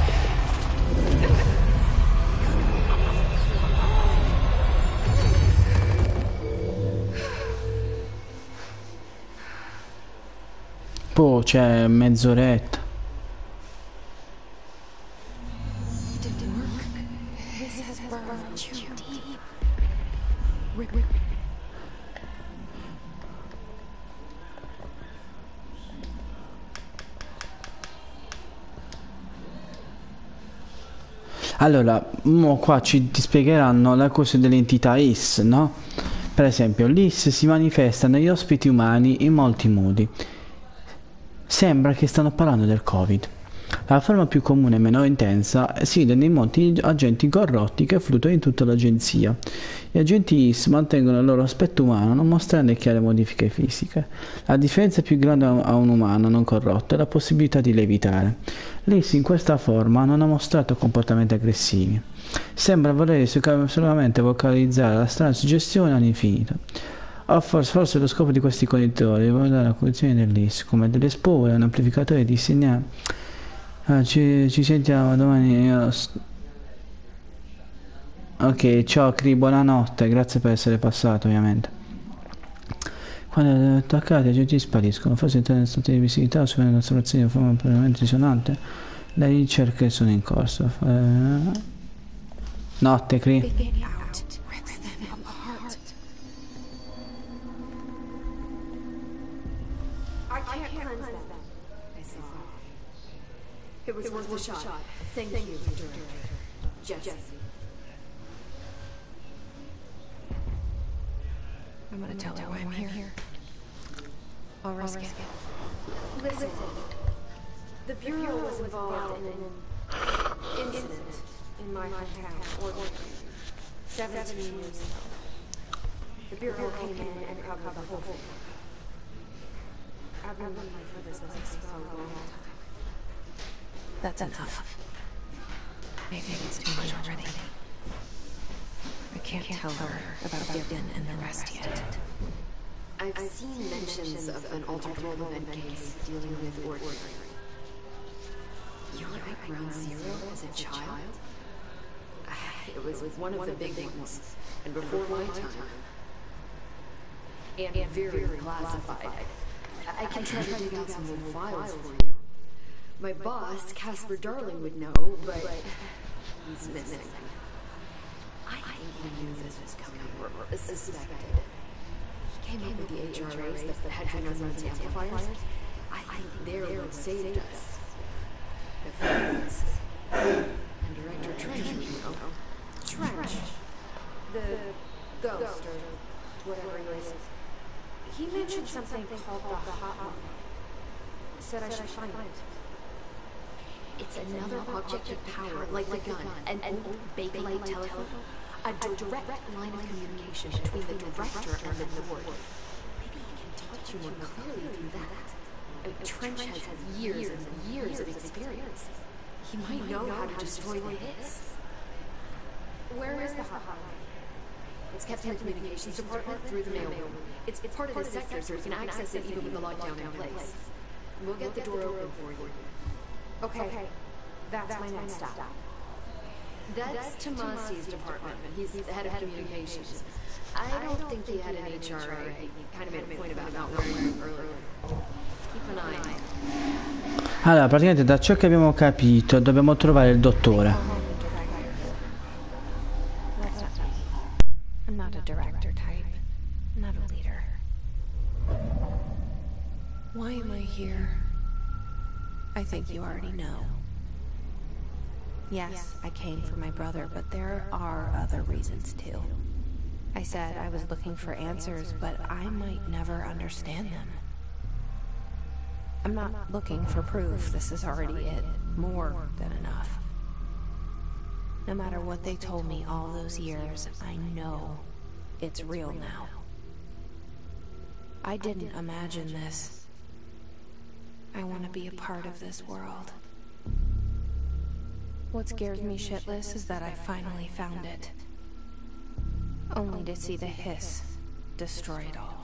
Boh, c'è mezz'oretta. This has burned you deep. Rick, Rick. Allora, mo qua ci ti spiegheranno la cosa delle entità I S, no? Per esempio, l'I S si manifesta negli ospiti umani in molti modi. Sembra che stanno parlando del Covid. La forma più comune e meno intensa si vede nei molti agenti corrotti che fluttuano in tutta l'agenzia. Gli agenti I S mantengono il loro aspetto umano, non mostrando chiare modifiche fisiche. La differenza più grande a un umano non corrotto è la possibilità di levitare. L'I S in questa forma non ha mostrato comportamenti aggressivi. Sembra voler solamente vocalizzare la strana suggestione all'infinito. O forse, forse lo scopo di questi connettori è valutare la condizione dell'I S come delle spore, un amplificatore di segnali. Ah, ci, ci sentiamo domani. Io... Ok, ciao Cri, buonanotte, grazie per essere passato ovviamente. Quando attaccati gli agenti spariscono, forse entrare in stato di visibilità o superare una osservazione di forma permanente risonante, le ricerche sono in corso. Eh... Notte Cri. Fade out. Rips them apart. I can't cleanse them. I saw. It was worth a shot. Thank you, Director. Jesse. I'm gonna tell her why I'm here. I'll risk it. Listen. The Bureau was involved in an incident in my hometown, Oregon, seventeen years ago. The Bureau came in and covered the whole thing. I've been looking for this place for a long time. That's enough. Maybe it's too much already. I can't tell her about Gideon and the rest yet. I've seen mentions of an altered world event case dealing with Ordinary. You were at Ground Zero as a child? It was one of the big ones, and before my time. And very classified. I can try to dig out some old files for you. My boss, Casper Darling, would know, but he's missing. I think he knew this was coming, or suspected. He came up with the H R As, the Hadron Resonance Amplifiers. I think they're what saved us. The friends. And Director Trench, you know. Trench. The ghost, or whatever he is. He mentioned something called the Hotline. Said I should find it. It's another object of power, like the gun, an old Bakelite telephone. A direct line of communication between the director and the board. Maybe he can talk to you more clearly through that. I mean, Trench has years and years of experience. He might know how to destroy the Hiss. Where is the hotline? It's kept in the communications department through the mailroom. It's part of the sector, so we can access it even with the lockdown in place. We'll get the door open for you. Okay, that's my next stop. That's Tomasi's department. He's the head of communications. I don't think he had an H R A. He kind of made a point about not wearing it earlier. Keep an eye on it. Allora, praticamente da ciò che abbiamo capito dobbiamo trovare il dottore. I'm not a director type. I'm not a leader. Why am I here? I think you already know. Yes, I came for my brother, but there are other reasons too. I said I was looking for answers, but I might never understand them. I'm not looking for proof. This is already it. More than enough. No matter what they told me all those years, I know it's real now. I didn't imagine this. I want to be a part of this world. What scares me shitless is that I finally found it. Only to see the Hiss destroy it all.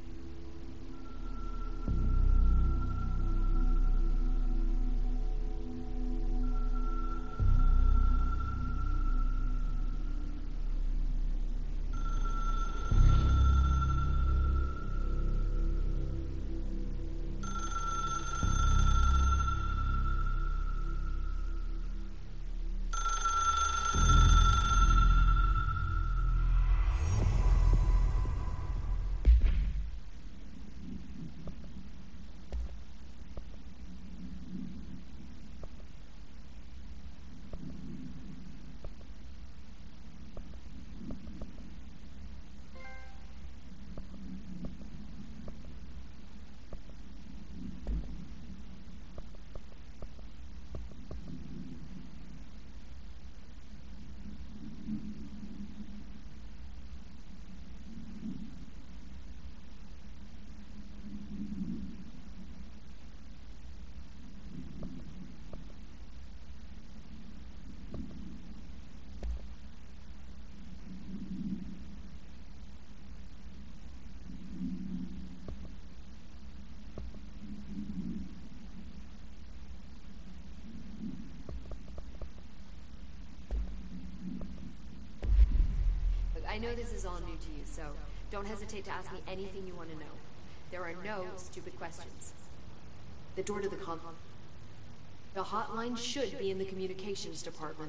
I know this is all new to you, so don't hesitate to ask me anything you want to know. There are no stupid questions. The door to the con... The hotline should be in the communications department.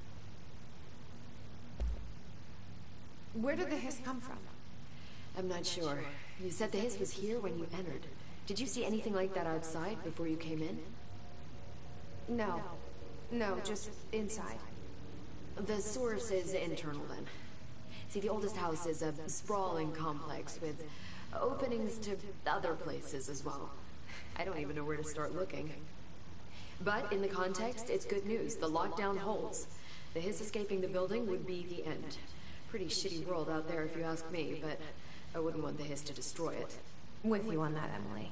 Where did the Hiss come from? I'm not sure. You said the Hiss was here when you entered. Did you see anything like that outside before you came in? No. No, just inside. The source is internal then. See, the oldest house is a sprawling complex with openings to other places as well. I don't even know where to start looking. But in the context, it's good news. The lockdown holds. The Hiss escaping the building would be the end. Pretty shitty world out there if you ask me, but I wouldn't want the Hiss to destroy it. With you on that, Emily.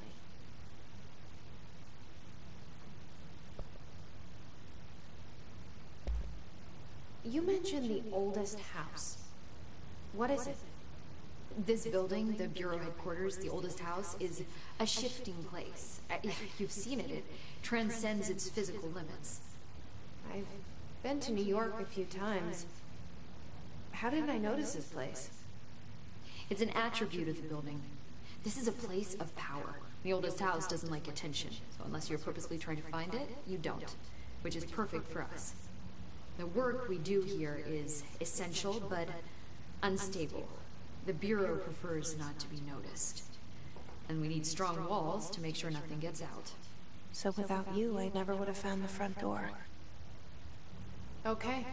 You mentioned the oldest house. What is it? This building, the Bureau headquarters, the oldest house, is a shifting place. Uh, You've seen it. It transcends its physical limits. I've been to New York a few times. How did I notice this place? It's an attribute of the building. This is a place of power. The oldest house doesn't like attention, so unless you're purposely trying to find it, you don't, which is perfect for us. The work we do here is essential, but unstable. The Bureau prefers not to be noticed. And we need strong walls to make sure nothing gets out. So without you, I never would have found the front door. Okay.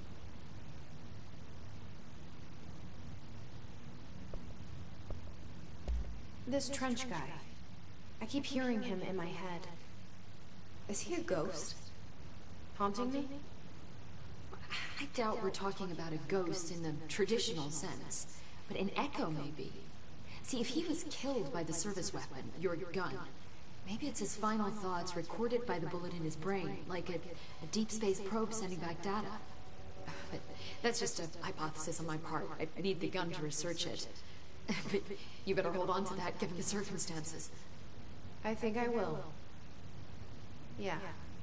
This Trench guy. I keep hearing him in my head. Is he a ghost? Haunting me? I doubt we're talking about a ghost in the traditional sense, but an echo maybe. See, if he was killed by the service weapon, your gun, maybe it's his final thoughts recorded by the bullet in his brain, like a, a deep space probe sending back data. But that's just a hypothesis on my part. I need the gun to research it. But you better hold on to that given the circumstances. I think I will. Yeah.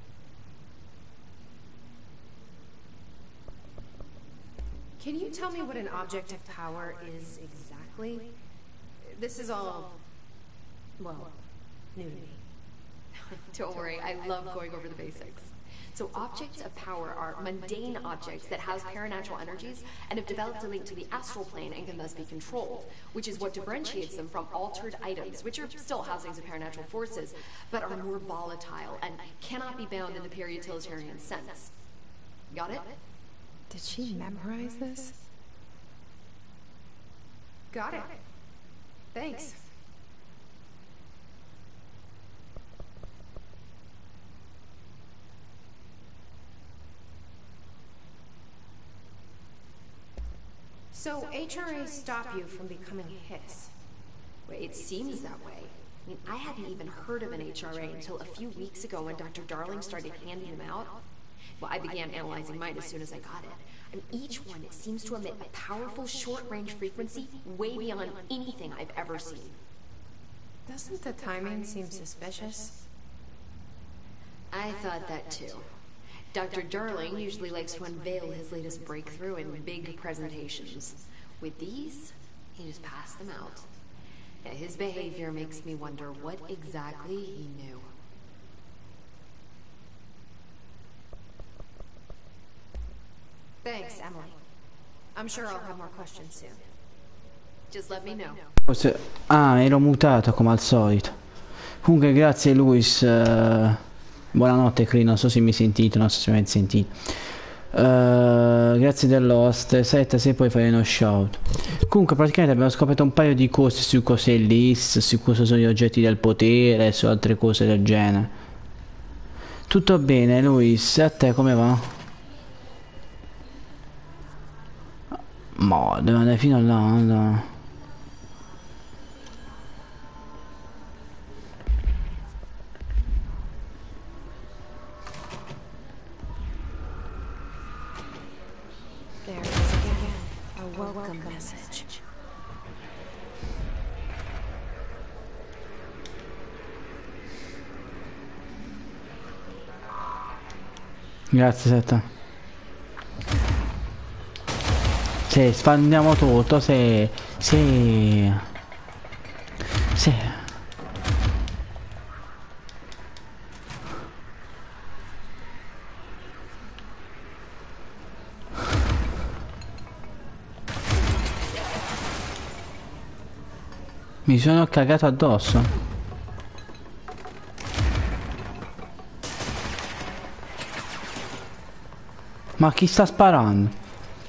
Can you tell me what an object of power is exactly? This is all, well, new to me. Don't worry, I love going over the basics. So objects of power are mundane objects that house paranatural energies and have developed a link to the astral plane and can thus be controlled, which is what differentiates them from altered items, which are still housings of paranatural forces, but are more volatile and cannot be bound in the pure utilitarian sense. Got it? Did she memorize this? Got it. Thanks. So H R A stop you from becoming Hiss? Well, it seems that way. I mean, I hadn't even heard of an H R A until a few weeks ago when Doctor Darling started handing them out. Well, I began analyzing mine as soon as I got it. And each one it seems to emit a powerful short-range frequency way beyond anything I've ever seen. Doesn't the timing seem suspicious? I thought that too. Doctor Darling usually likes to unveil his latest breakthrough in big presentations. With these, he just passed them out. Yeah, his behavior makes me wonder what exactly he knew. Thanks, Emily. I'm sure I'll have more questions soon. Just let me know. Forse... Ah, ero mutato come al solito. Comunque grazie Luis. Uh... Buonanotte Cri, non so se mi sentite, non so se mi avete sentito. Uh, grazie dell'host. Setta se poi fai uno shout. Comunque praticamente abbiamo scoperto un paio di cose su cos'è l'Is, su cosa sono gli oggetti del potere e su altre cose del genere. Tutto bene Luis, a te come va? Ma devo andare fino là, no. There it is again. A welcome message. Grazie Setta. Se spandiamo tutto, se... se... se... Mi sono cagato addosso. Ma chi sta sparando?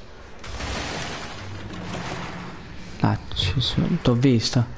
Ah, ci sono, t'ho visto.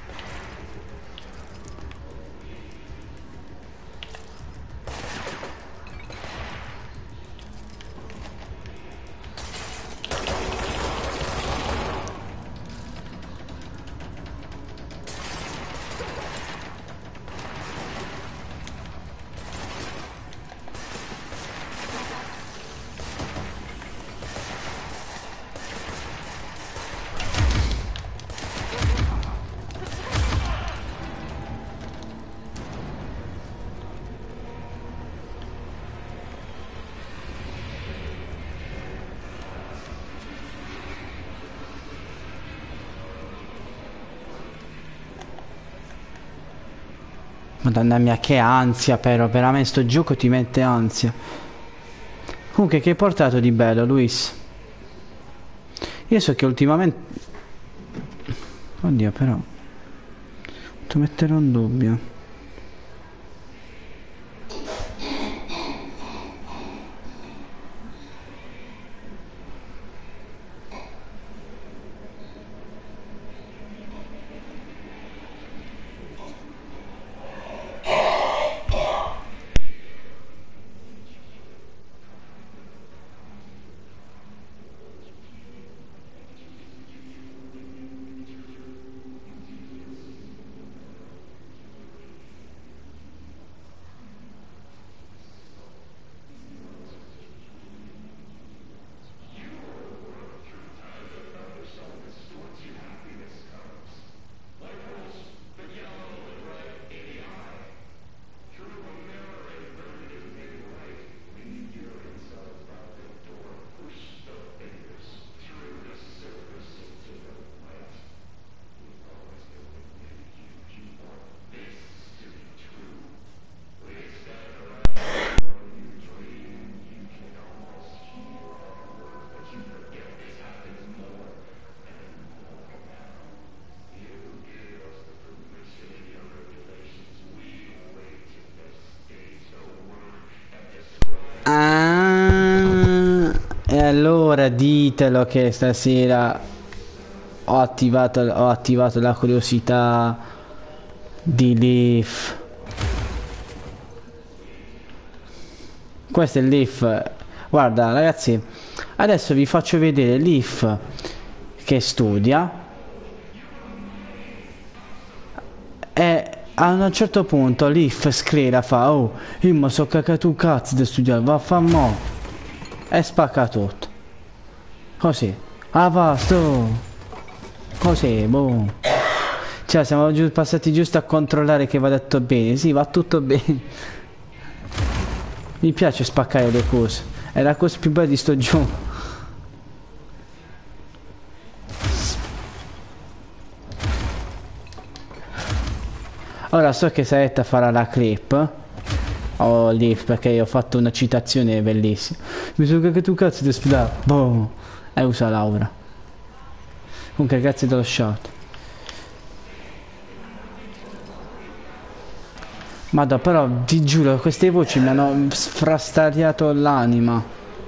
Madonna mia, che ansia però, veramente sto gioco ti mette ansia. Comunque, che hai portato di bello, Luis? Io so che ultimamente... Oddio, però... Ti metterò un dubbio. allora ditelo che stasera ho attivato, ho attivato la curiosità di Leaf. Questo è Leaf. Guarda ragazzi, adesso vi faccio vedere Leaf che studia e a un certo punto Leaf scrive, fa: oh, io mi so cacato un cazzo di studiare, va a fa mo', e spacca tutto così, ah va sto così, boh. Cioè siamo giù, passati giusto a controllare che va detto bene. Sì, va tutto bene. Mi piace spaccare le cose, è la cosa più bella di sto gioco. Ora so che Saetta farà la clip o Leaf, perché io ho fatto una citazione bellissima. Mi sono cagato un cazzo di sfidare, boh, e usa Laura. Comunque grazie dello shout. Madò, però ti giuro, queste voci mi hanno sfrastariato l'anima.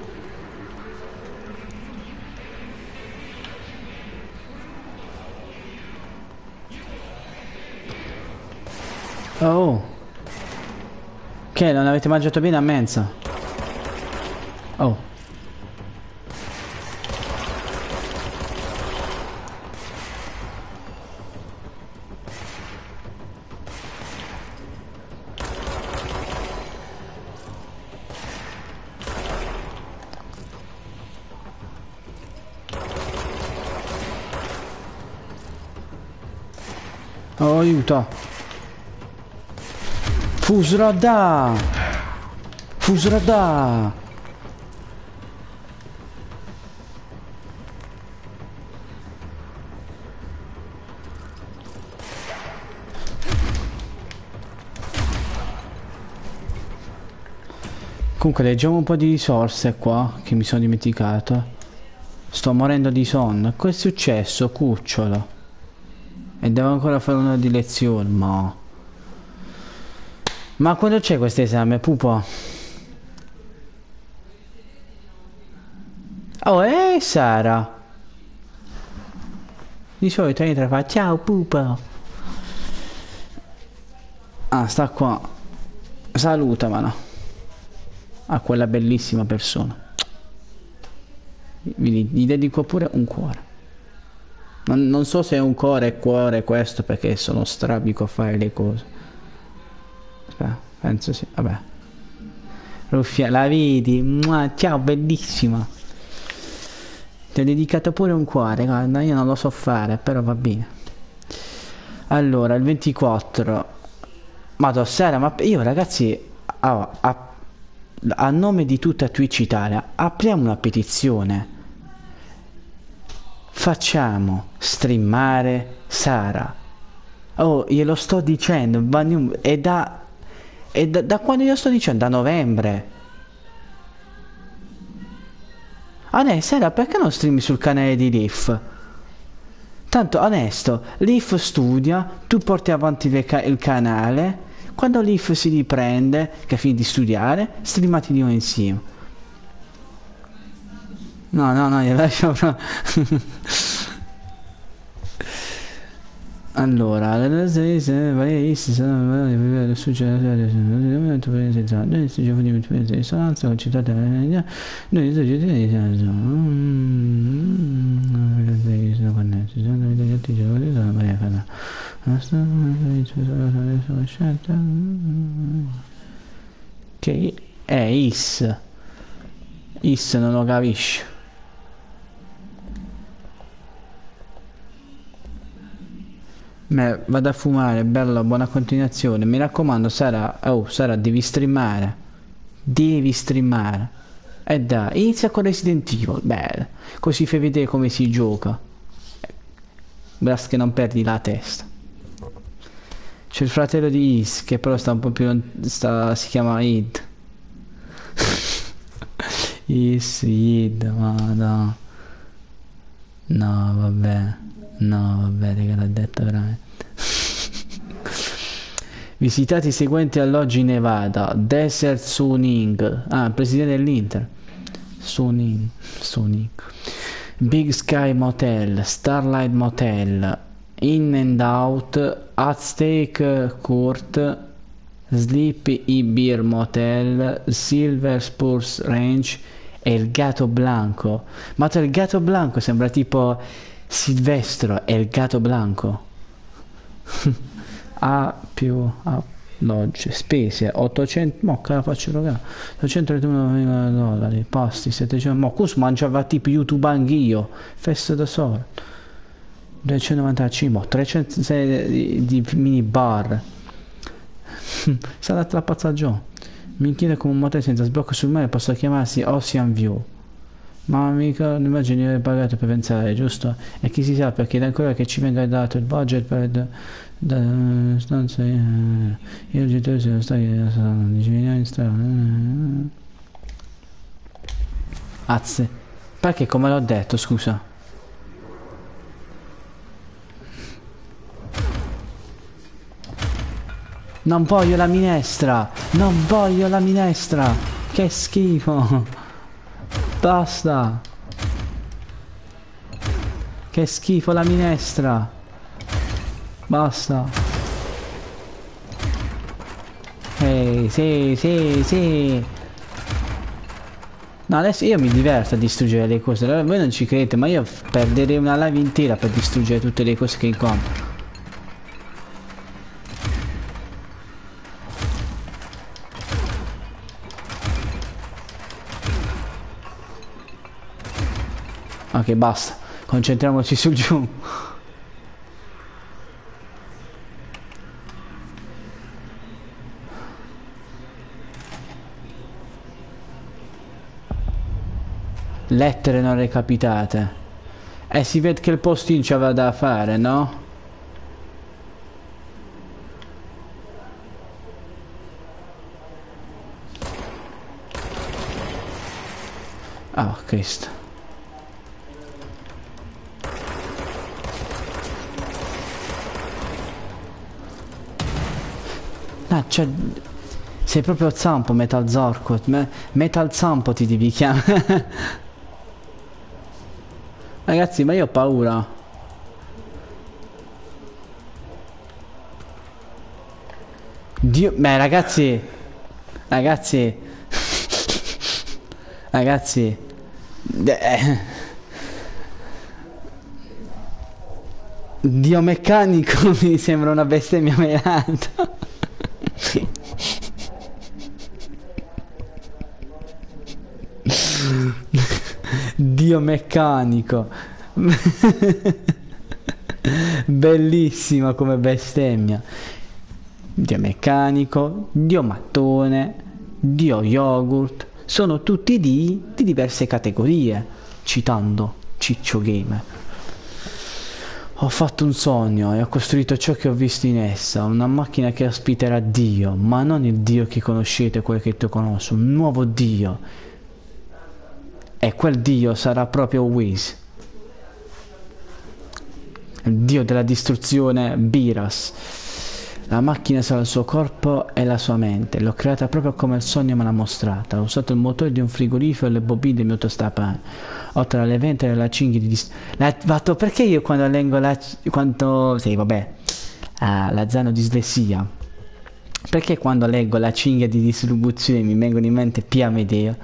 Oh. Che non avete mangiato bene a mensa? Oh. Oh, aiuto. Fusrada. Fusrada. Comunque leggiamo un po' di risorse qua che mi sono dimenticato. Sto morendo di sonno. Che è successo, cucciolo? E devo ancora fare una di lezione, ma... Ma quando c'è questo esame, pupo? Oh, eh, Sara. Di solito entra e fa ciao, pupo. Ah, sta qua. Salutamela. A quella bellissima persona. Gli, gli dedico pure un cuore. Non, non so se è un cuore e cuore questo, perché sono strabico a fare le cose. Aspetta, penso sì, vabbè. Ruffia, la vedi? Mua, ciao, bellissima. Ti ho dedicato pure un cuore, guarda, io non lo so fare, però va bene. Allora, il ventiquattro. Madonna, Sara, ma io ragazzi, a, a, a nome di tutta Twitch Italia, apriamo una petizione. Facciamo streamare Sara. Oh, glielo sto dicendo, è da... è da, da quando io sto dicendo? Da novembre. Ah, ne, Sara, perché non streami sul canale di Leaf? Tanto, onesto, Leaf studia, tu porti avanti le ca il canale, quando Leaf si riprende, che finì di studiare, streamati di noi insieme. No, no, no, io lascio proprio... Allora, che è Is. Is non lo capisci. Beh, vado a fumare, bello, buona continuazione. Mi raccomando, Sara, oh, Sara, devi streamare. Devi streamare. E dai, inizia con Resident Evil, bello. Così fai vedere come si gioca. Basta che non perdi la testa. C'è il fratello di Is, che però sta un po' più... Sta, si chiama Id. Is, Id, ma no. No, vabbè. No, vabbè, raga, l'ha detto veramente. Visitate i seguenti alloggi in Nevada. Desert Suning. Ah, il presidente dell'Inter. Suning. Sonic. Big Sky Motel, Starlight Motel, In and Out, Aztec Court, Sleepy Beer Motel, Silver Spurs Ranch e il Gato Blanco. Ma il Gato Blanco sembra tipo Silvestro, è il Gato Blanco. A più A Lodge, spese ottocento, mo che la faccio ragazzi, ottocentotrentuno dollari, posti settecento, mo questo mangiava tipo YouTube anch'io, festa da solo, duecentonovantacinque, mo trecentosei di, di mini bar. Sarà la pazza giù. Mi chiede come un motel senza sblocco sul mare possa chiamarsi Ocean View. Ma mica l'immagine di aver pagato per pensare, giusto? E chi si sa, perché da ancora che ci venga dato il budget per da, da stanza eh, io genitori sono stati dieci milioni in strada. Azze. Perché come l'ho detto, scusa? Non voglio la minestra! Non voglio la minestra! Che schifo! Basta! Che schifo la minestra! Basta! Ehi, sì, sì, sì! No, adesso io mi diverto a distruggere le cose. Voi non ci credete, ma io perderei una live intera per distruggere tutte le cose che incontro. Ok, basta, concentriamoci sul giù. Lettere non recapitate. E si vede che il postino c'aveva da fare, no? Oh, Cristo. Ah, cioè, sei proprio zampo, Metal Zorco. Me Metal Zampo ti devi chiamare. Ragazzi, ma io ho paura. Dio, beh, ragazzi. Ragazzi. Ragazzi. Eh. Dio meccanico mi sembra una bestemmia melata. Dio meccanico. Bellissima come bestemmia. Dio meccanico, Dio mattone, Dio yogurt. Sono tutti di, di diverse categorie. Citando Ciccio Gamer. Ho fatto un sogno e ho costruito ciò che ho visto in essa, una macchina che ospiterà Dio, ma non il Dio che conoscete, quel che tu conosci, un nuovo Dio. E quel Dio sarà proprio Whis, il Dio della distruzione, Biras. La macchina sarà il suo corpo e la sua mente. L'ho creata proprio come il sogno me l'ha mostrata. Ho usato il motore di un frigorifero e le bobine del mio tostapane. Ho tra le ventre e la cinghia di dist... La... Vatto, perché io quando leggo la... Quando... Sì, vabbè. Ah, la zano dislessia. Perché quando leggo la cinghia di distribuzione mi vengono in mente Pia Medea?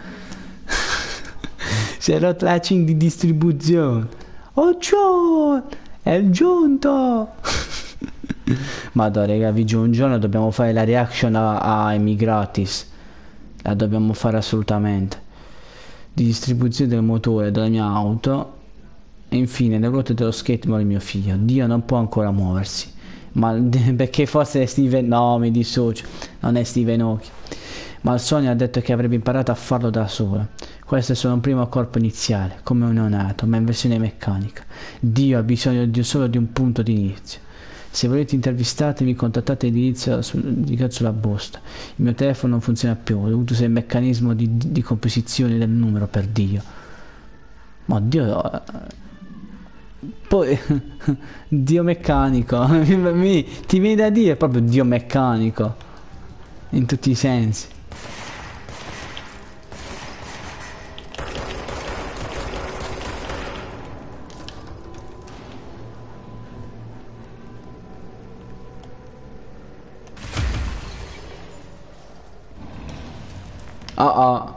Si è rotta la cinghia di distribuzione. Oh, John! È giunto! Madonna, raga, vi giuro, un giorno dobbiamo fare la reaction a, a Emigratis. La dobbiamo fare assolutamente. Di distribuzione del motore della mia auto. E infine le ruote dello skateboard di mio figlio. Dio non può ancora muoversi. Ma perché forse è Steven... No, mi dissocio. Non è Steven Hawking. Ma il sogno ha detto che avrebbe imparato a farlo da solo. Questo è solo un primo corpo iniziale, come un neonato, ma in versione meccanica. Dio ha bisogno di solo di un punto di inizio. Se volete intervistarmi, contattate l'indirizzo sulla posta. Il mio telefono non funziona più, ho dovuto usare il meccanismo di, di, di composizione del numero, per Dio. Ma Dio... Poi... Dio meccanico. Mi, ti viene da dire proprio Dio meccanico. In tutti i sensi. Ah ah.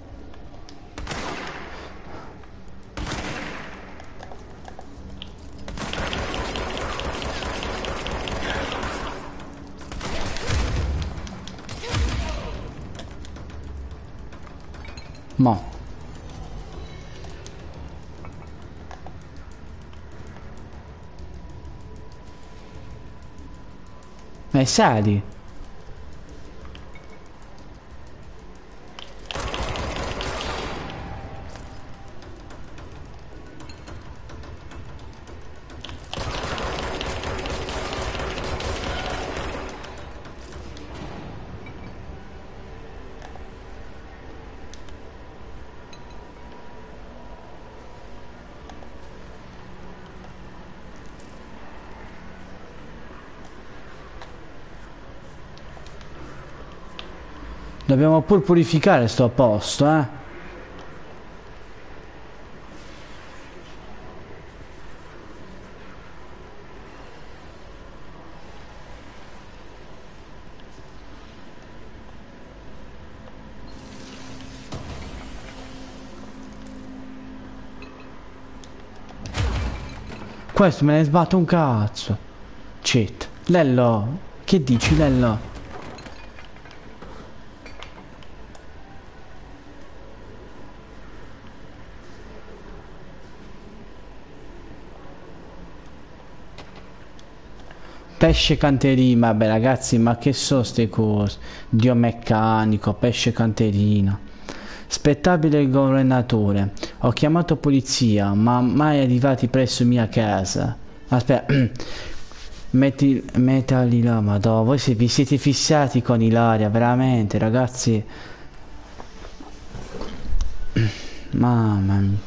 Mo. Ma sali. Dobbiamo pur purificare sto posto, eh. Questo me ne sbatto un cazzo. Shit. Lello. Che dici, Lello? Pesce canterino, vabbè ragazzi, ma che so ste cose? Dio meccanico, pesce canterino. Spettabile il governatore. Ho chiamato polizia, ma mai arrivati presso mia casa. Aspetta. Metti, mettali là, madò. Voi se vi siete fissati con Ilaria, veramente, ragazzi. Mamma mia.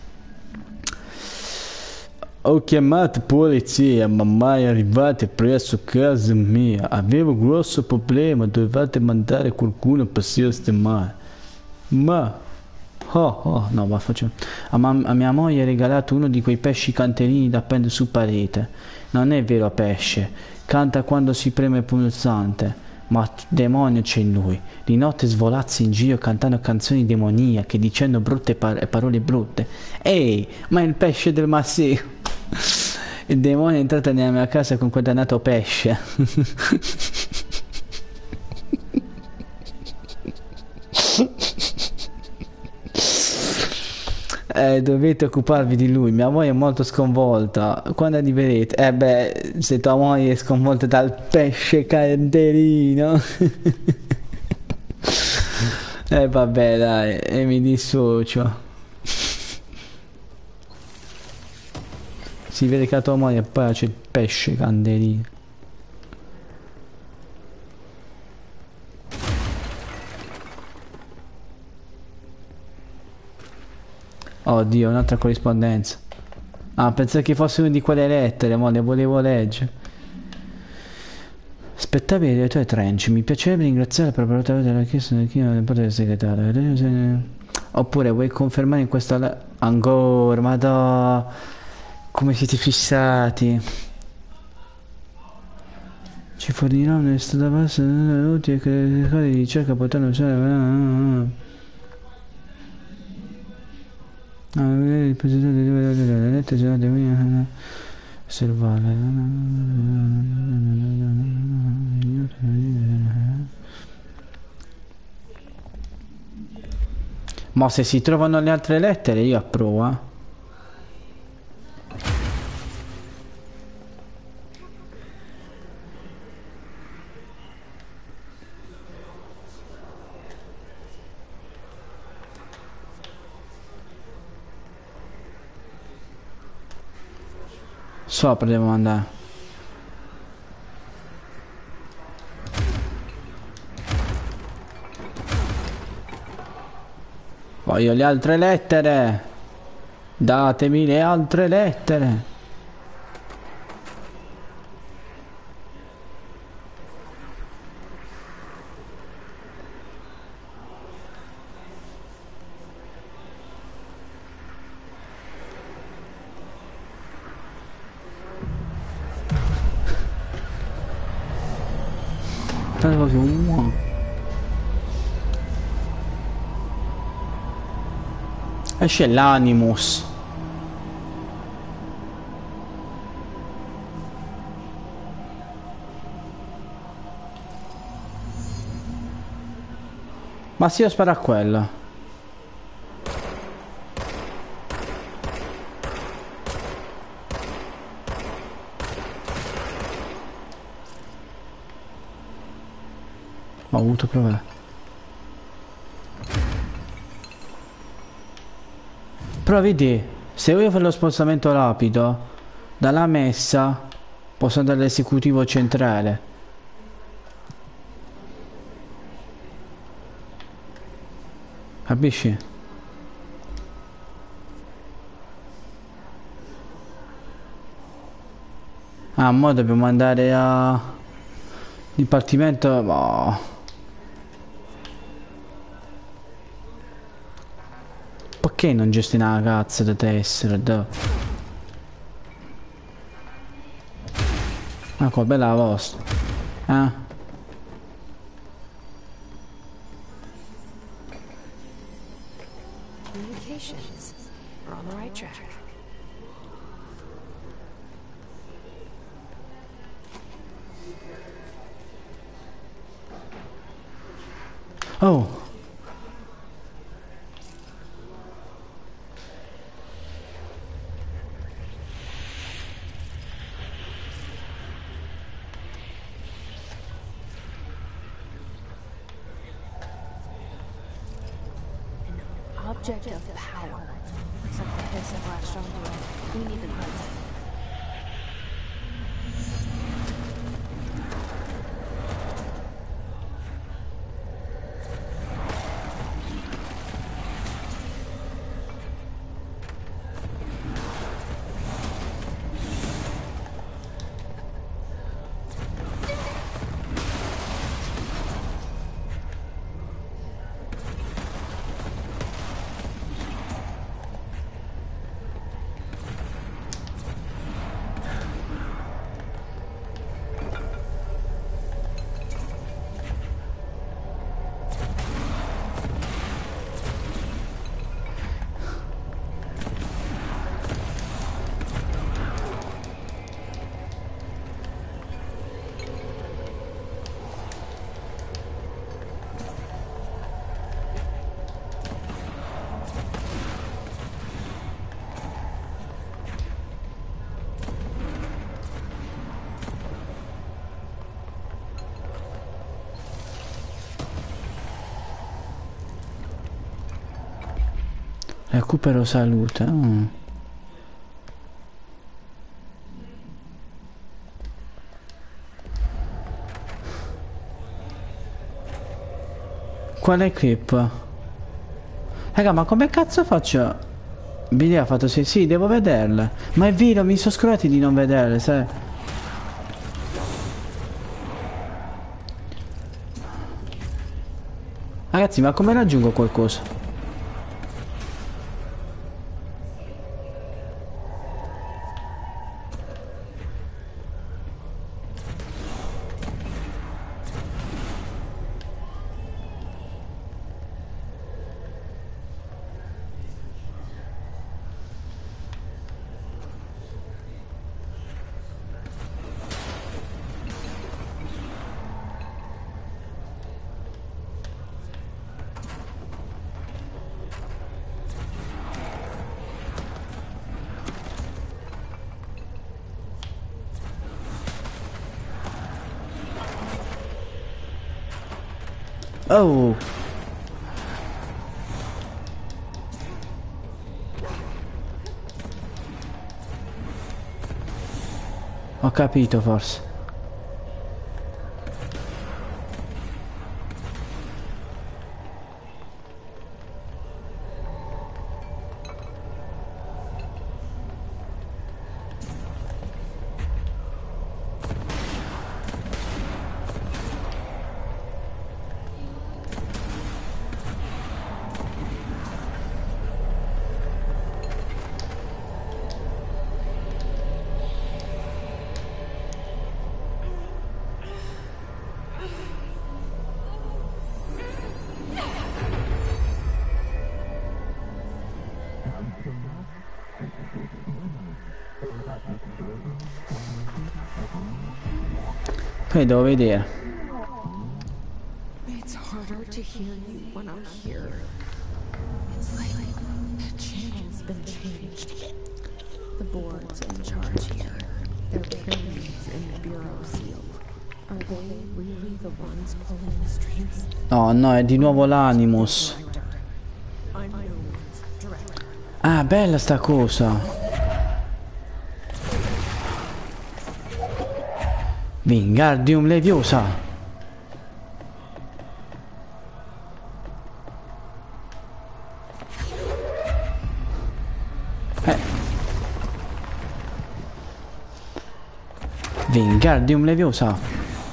Ho chiamato polizia, ma mai arrivate presso casa mia. Avevo un grosso problema, dovevate mandare qualcuno per sistemare. Ma... Oh, oh, no, va, faccio... A, a mia moglie ha regalato uno di quei pesci canterini da appendere su parete. Non è vero pesce, canta quando si preme il pulsante. Ma demonio c'è in lui. Di notte svolazzi in giro cantando canzoni demoniache, dicendo brutte par parole brutte. Ehi, ma è il pesce del massimo. Il demonio è entrato nella mia casa con quel dannato pesce. Eh, dovete occuparvi di lui. Mia moglie è molto sconvolta. Quando arriverete? Eh beh, se tua moglie è sconvolta dal pesce canterino. Eh vabbè dai, e mi dissocio. Si vede che la tua moglie poi c'è il pesce canterino. Oddio, un'altra corrispondenza. Ah, pensavo che fosse una di quelle lettere, ma le volevo leggere. Spettabile direttore Trench, mi piacerebbe ringraziare per aver portato la chiesa del chino del padre del segretario. Oppure vuoi confermare in questa... Ancora, madò... Come siete fissati? Ci fornirà un'estata base utile che le cose di ricerca potranno usare... Ah, il presidente delle lettere giornate mie osservare. Ma se si trovano le altre lettere io approvo, eh. Sopra devo andare. Voglio le altre lettere. Datemi le altre lettere. Tanto proprio un Esce l'Animus. Ma sì, io sparo a quella. Ho avuto problemi. Però vedi, se voglio fare lo spostamento rapido, dalla messa posso andare all'esecutivo centrale. Capisci? Ah, mo dobbiamo andare a... Dipartimento... Boh. Perché non gestione la cazzo di tessere? Da? Ah, qua bella la vostra. Eh? Communications. We're on the right track. Oh! Object of power. Looks like the hiss have latched onto it. We need to hunt. Recupero salute. Mm. Quale clip? Raga, ma come cazzo faccio? Video ha fatto sì, sì, devo vederle. Ma è vero, mi sono scordati di non vederle, sai? Ragazzi, ma come raggiungo qualcosa? Oh! Ho capito forse. Poi devo vedere. It's harder to hear you when I'm here. It's like the channel's been changed. The board's in charge here. Their pyramids and bureau seal. Are they really the ones pulling the strings? No, no, è di nuovo l'Animus. Unknown's director. Ah, bella sta cosa. Wingardium Leviosa. Eh. Wingardium Leviosa.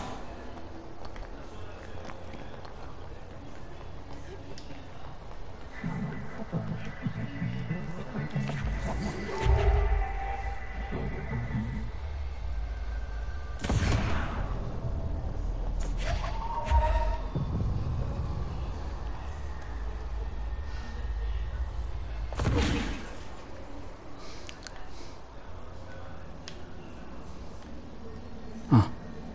Ah.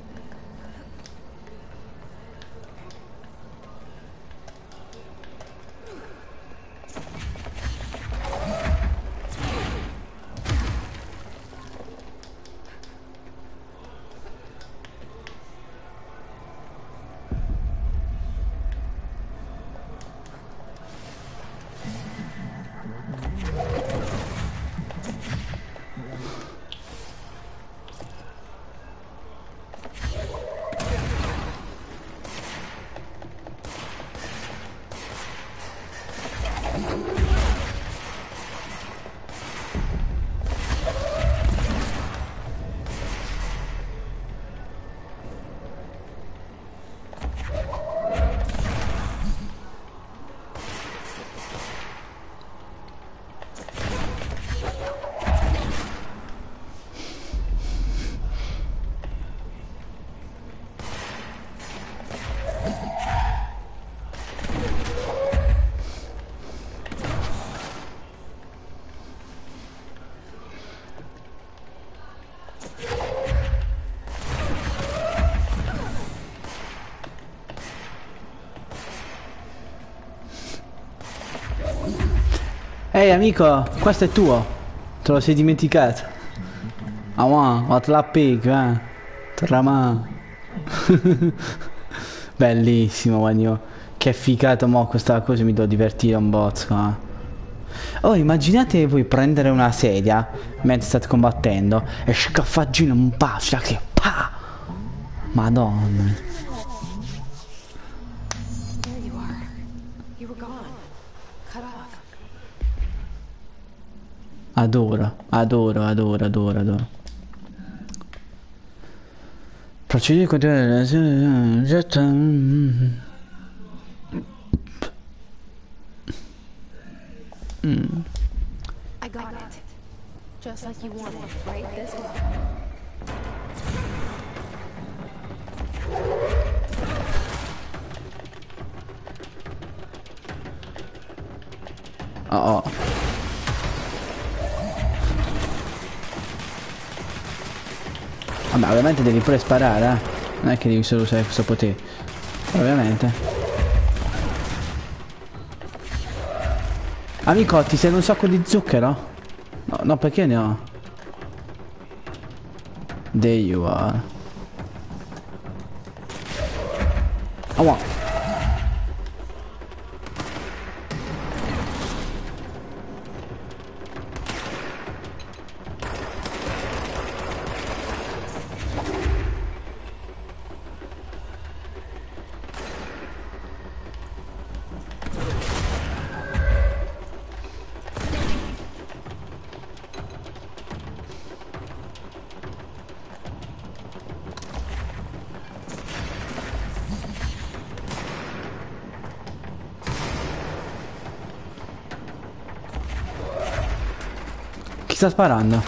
Ehi amico, questo è tuo. Te lo sei dimenticato. Ah ma, ma te la pig, eh. Trama. Bellissimo, guagno. Che figata, mo questa cosa mi devo divertire un bozzo, eh. Oh, immaginate voi prendere una sedia mentre state combattendo e scaffaggino un bacio che pa! Madonna. There you are. You were gone. Cut off. Adoro, adoro, adoro, adoro, adoro. Procedere con mm. I got it. Just like you wanted, right this way. Oh, oh. Vabbè, ovviamente devi pure sparare, eh. Non è che devi solo usare questo potere. Ovviamente. Amico, ti serve un sacco di zucchero? No, no, perché ne ho? There you are. Oh, wow. Chi sta sparando?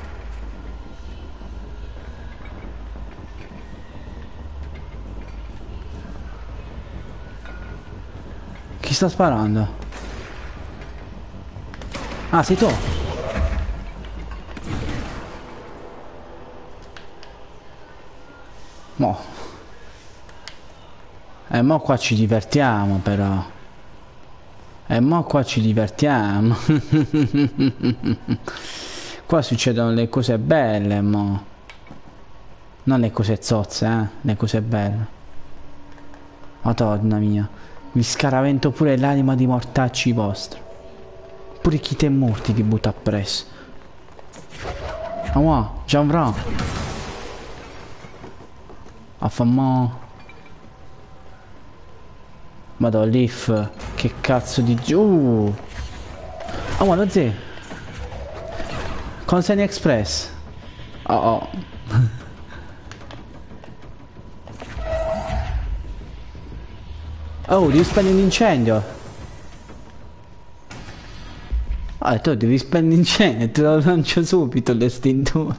Chi sta sparando? Ah, sei tu? Mo. E mo qua ci divertiamo però. E mo qua ci divertiamo. Qua succedono le cose belle, mo. Non le cose zozze, eh. Le cose belle. Madonna mia. Vi scaravento pure l'anima di mortacci vostri. Pure chi te morti ti butta appresso. Ah ma, Gianfran. Affammo. Madonna, Leaf. Che cazzo di giù. Ah ma lo zio. Consegna Express. Oh oh. Oh, devi spegnere l'incendio. Ah, tu devi spegnere l'incendio, te lo lancio subito l'estintore.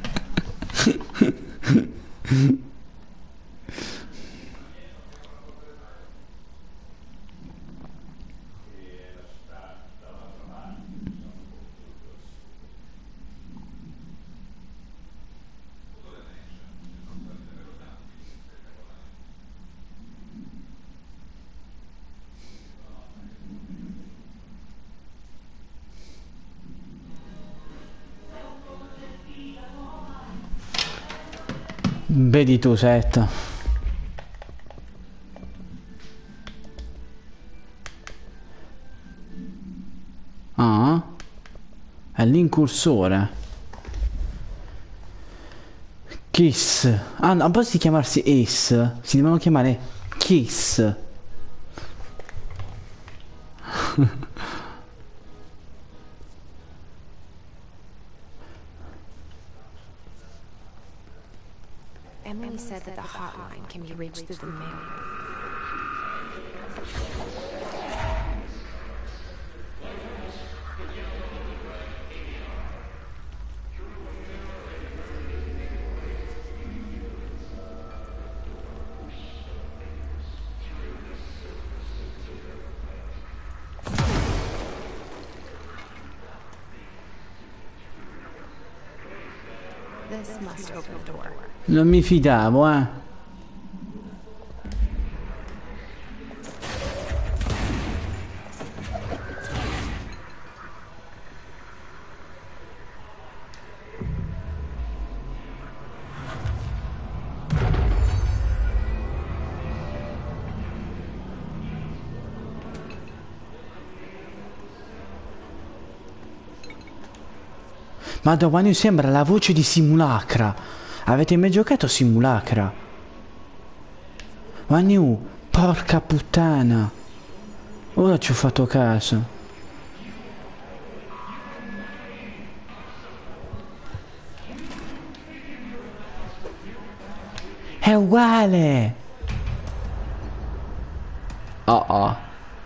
Vedi tu, Setta. Ah? È l'incursore. Kiss. Ah, no, a posto di chiamarsi Ace, si devono chiamare Kiss. Emily said that the hotline can be reached through the mail. This must open the door. Non mi fidavo, eh. Madonna, mi sembra la voce di Simulacra. Avete mai giocato a Simulacra? Manu, porca puttana. Ora ci ho fatto caso. È uguale. Oh oh.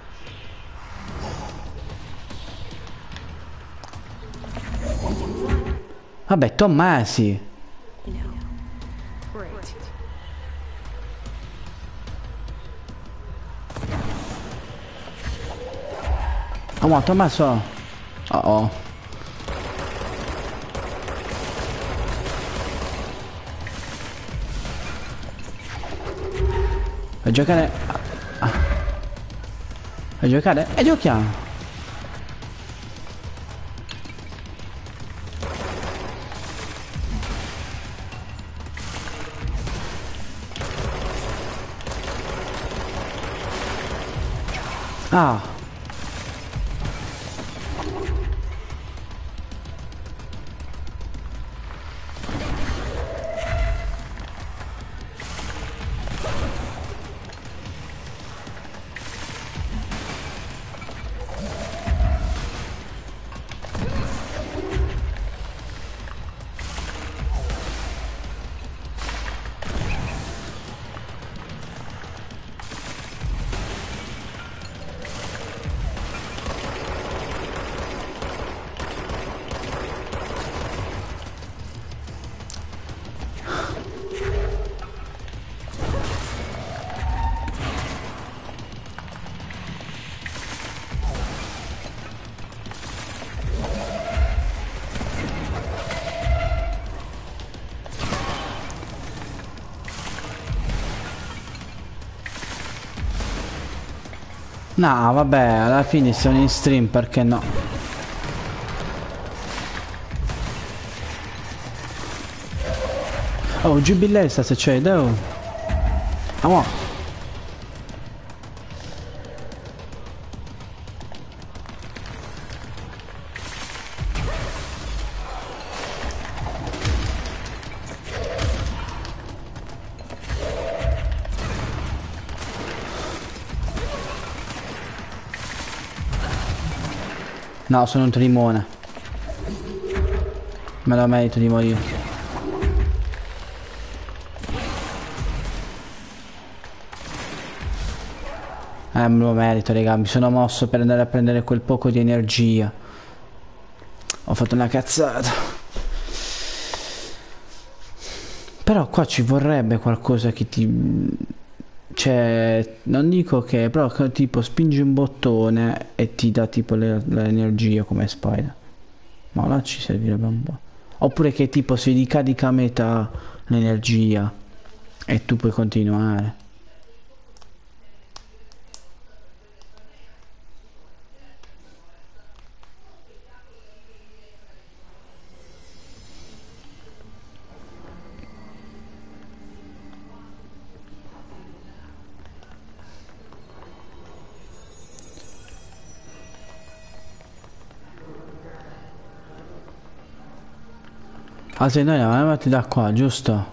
Vabbè, Tommasi. Oh, ma Tommaso. Oh oh. A giocare. Ah. A giocare? E giochiamo. Ah. No, vabbè, alla fine sono in stream, perché no? Oh, giubilei sta succedendo, oh. Amo. No, sono un trimone. Me lo merito di morire. Eh, me lo merito, raga. Mi sono mosso per andare a prendere quel poco di energia. Ho fatto una cazzata. Però qua ci vorrebbe qualcosa che ti... Cioè, non dico che, però tipo spingi un bottone e ti dà tipo l'energia come Spider. Ma là ci servirebbe un po'. Oppure che tipo si ricarica a metà l'energia e tu puoi continuare. Ah sì, noi andiamo avanti da qua, giusto?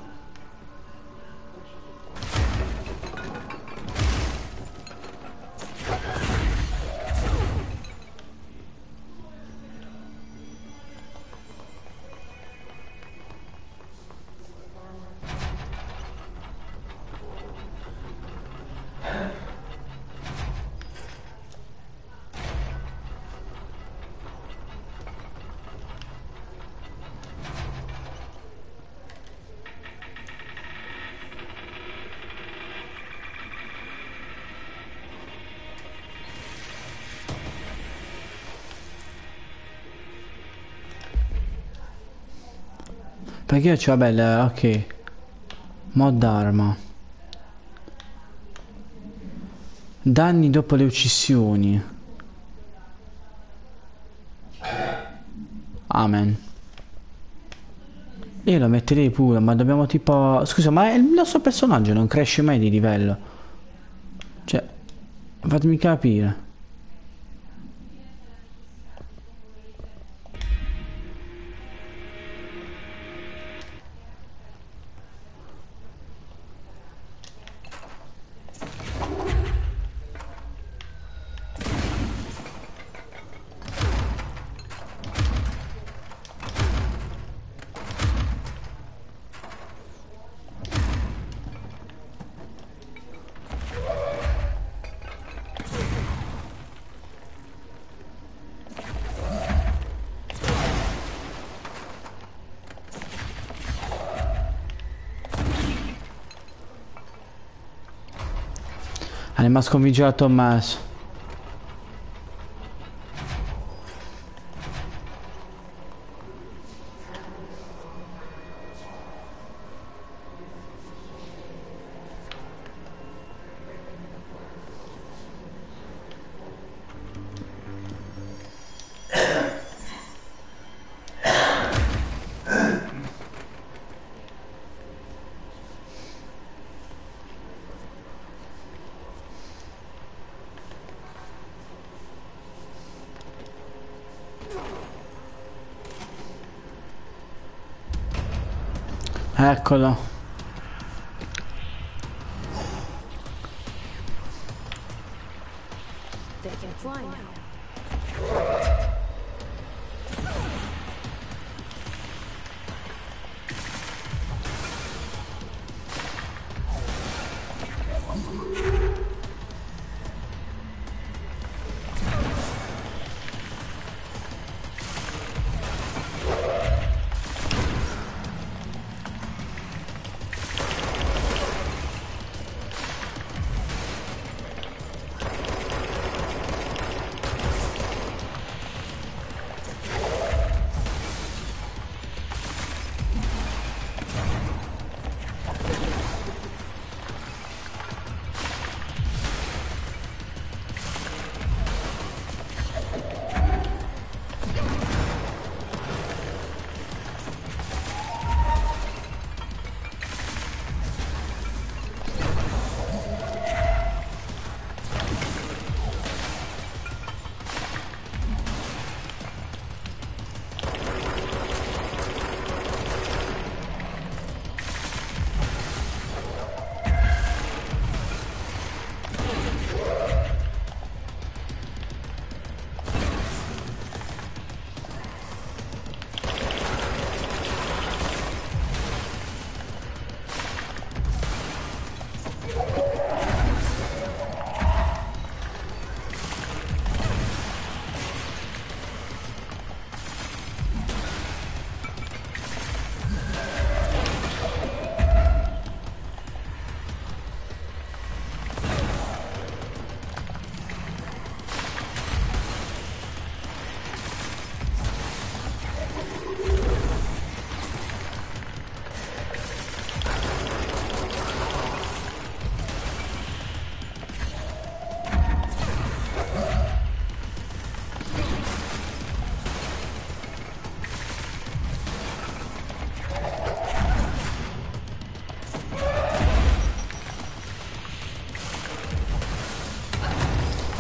Perché io c'ho bella, ok. Mod arma. Danni dopo le uccisioni. Amen. Io lo metterei pure, ma dobbiamo tipo... Scusa, ma il nostro personaggio non cresce mai di livello. Cioè, fatemi capire. Andiamo a sconfiggere Tommaso. Eccolo. They can fly now.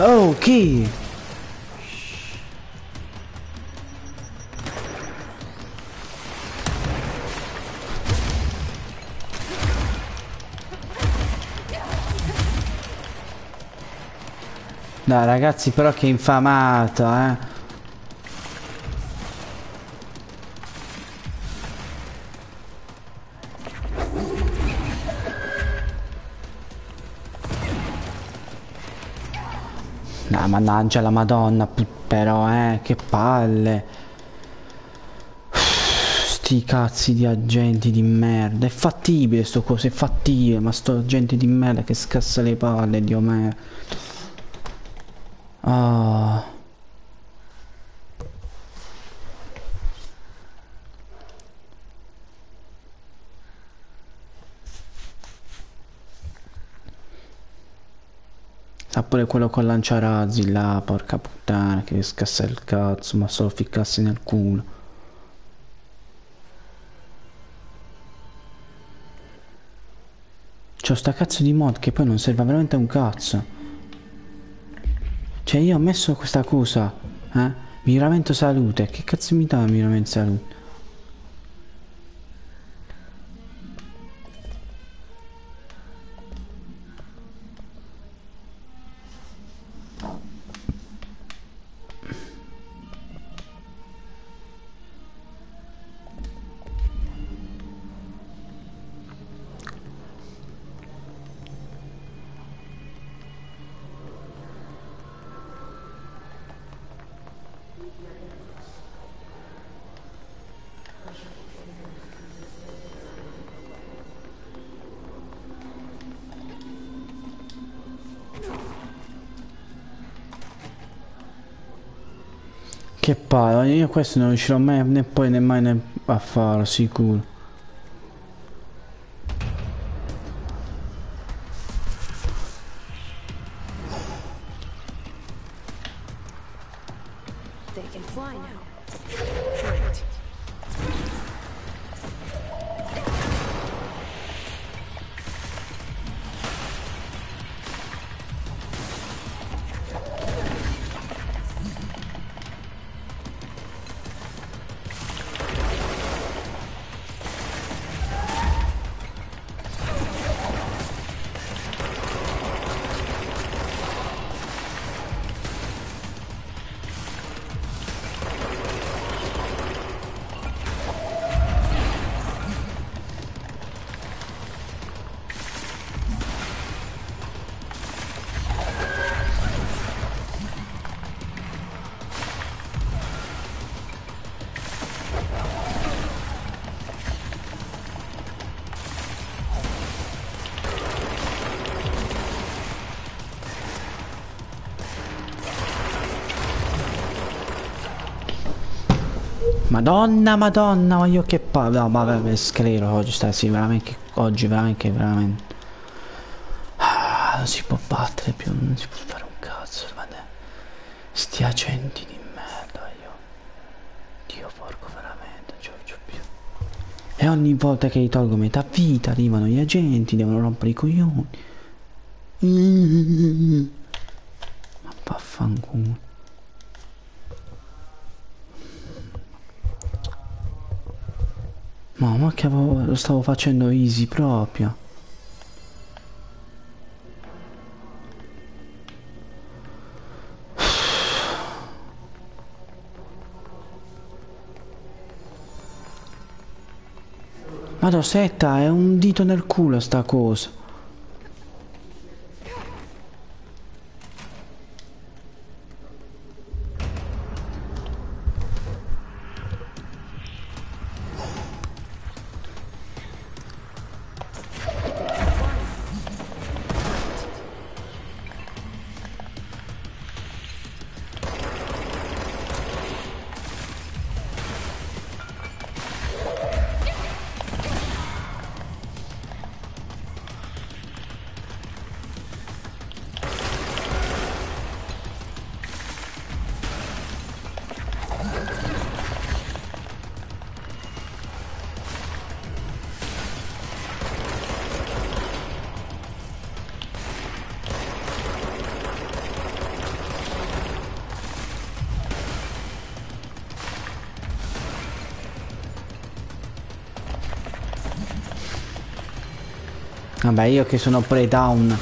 Oh, chi? Dai ragazzi, però che infamato, eh. No, mannaggia la Madonna, però, eh, che palle. Sti cazzi di agenti di merda. È fattibile sto coso, è fattibile, ma sto agente di merda che scassa le palle, Dio me. Ah. Sa pure quello con lanciarazzi là, porca puttana, che scassa il cazzo, ma solo ficcarsi nel culo. C'ho sta cazzo di mod che poi non serve veramente a un cazzo. Cioè io ho messo questa cosa, eh? Miglioramento salute, che cazzo mi dà il miglioramento salute? Che palle, io questo non riuscirò mai né poi né mai né a farlo, sicuro. They can fly now. Right. Madonna, madonna, ma io che palle. No, ma vabbè, sclero oggi stasera, veramente, oggi veramente, veramente. Ah, non si può battere più, non si può fare un cazzo, guarda. Sti agenti di merda, io. Dio porco, veramente, non ce la faccio più. E ogni volta che gli tolgo metà vita arrivano gli agenti, devono rompere i coglioni. Ma vaffanculo. No, ma che avevo, lo stavo facendo easy proprio. Madò, setta, è un dito nel culo sta cosa. Vabbè, io che sono pre-down.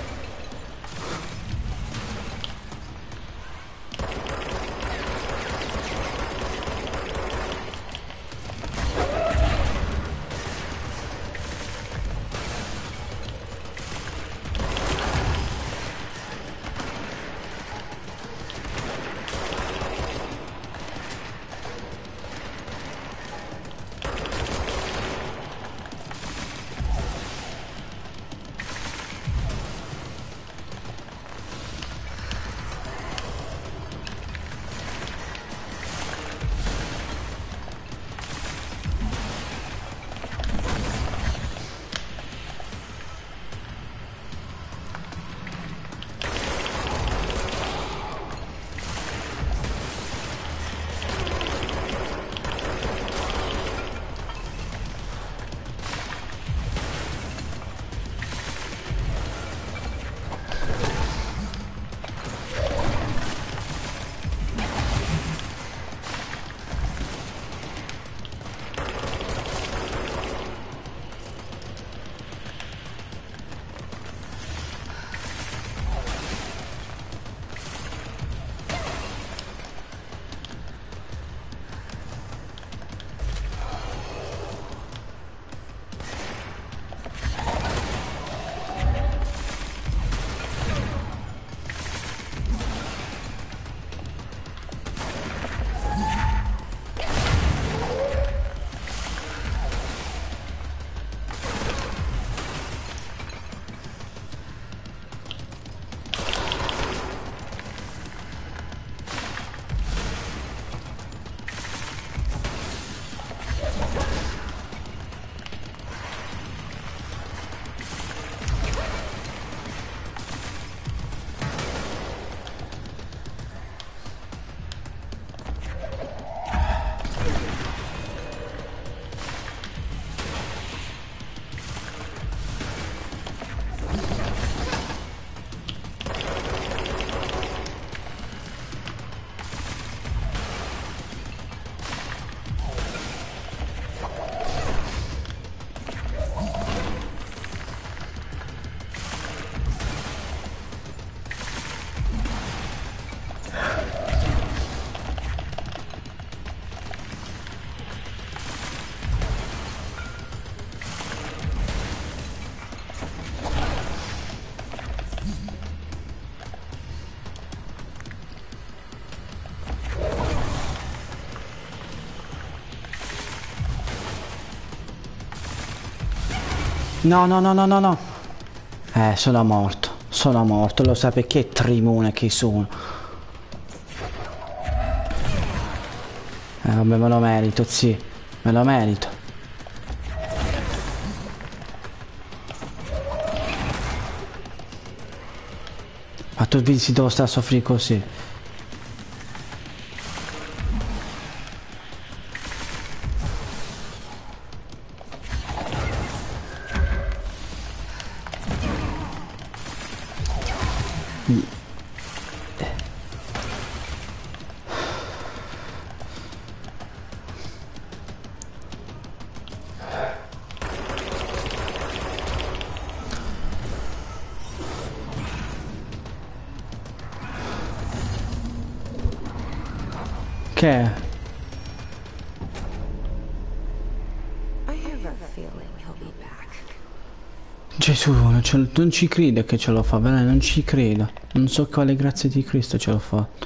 No, no, no, no, no, no. Eh, sono morto. Sono morto. Lo sai perché trimone che sono. Eh, vabbè, me lo merito, sì. Me lo merito. Ma tu pensi devo stare a soffrire così? Che è? Gesù, non, ce, non ci crede che ce lo fa, veramente, non ci credo. Non so quale grazia di Cristo ce l'ho fatto.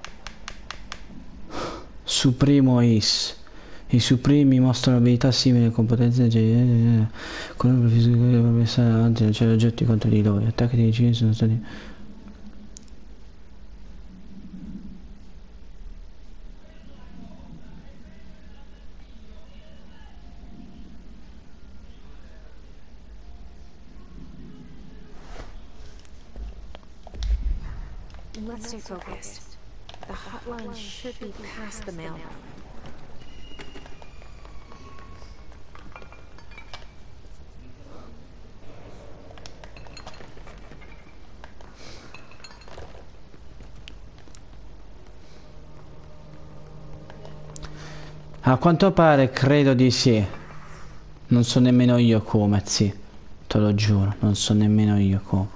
Supremo is. I supremi mostrano abilità simili a competenze con il fisico c'è oggetti contro di loro. Gli attacchi di vicini sono stati. Let's stay focused. The hotline should be past the mail room. A quanto pare credo di sì. Non so nemmeno io come, sì. te lo giuro, non so nemmeno io come.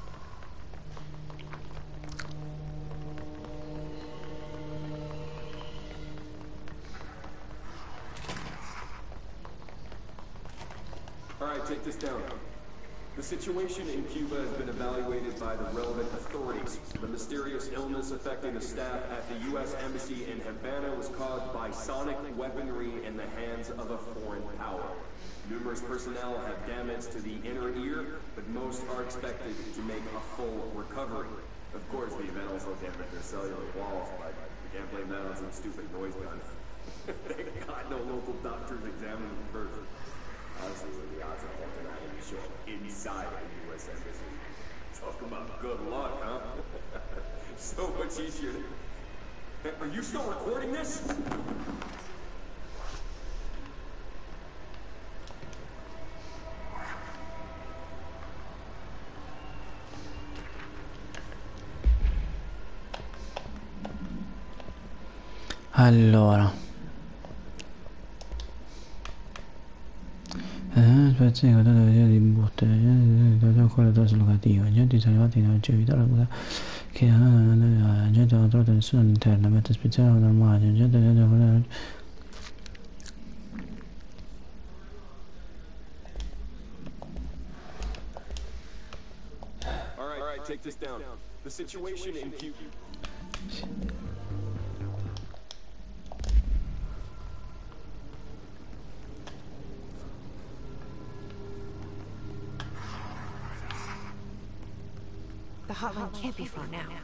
Alright, take this down. The situation in Cuba has been evaluated by the relevant authorities. The mysterious illness affecting the staff at the U S Embassy in Havana was caused by sonic weaponry in the hands of a foreign power. Numerous personnel have damage to the inner ear, but most are expected to make a full recovery. Of course, the event also damaged their cellular walls, but we can't blame that on some stupid noise gun. Thank God no local doctors examined them first. Honestly, what are the odds of holding that and show up inside the U S Embassy? Talk about good luck, huh? So much easier to... Hey, are you still recording this? Allora, spezzi di contatto di botte, quello traslocativo, gente sono arrivati in evitare la che la gente non ha trovato nessuno all'interno, mette speziale normale, gente gente All right, take this down. The situation in Cuba. The hotline can't be far now.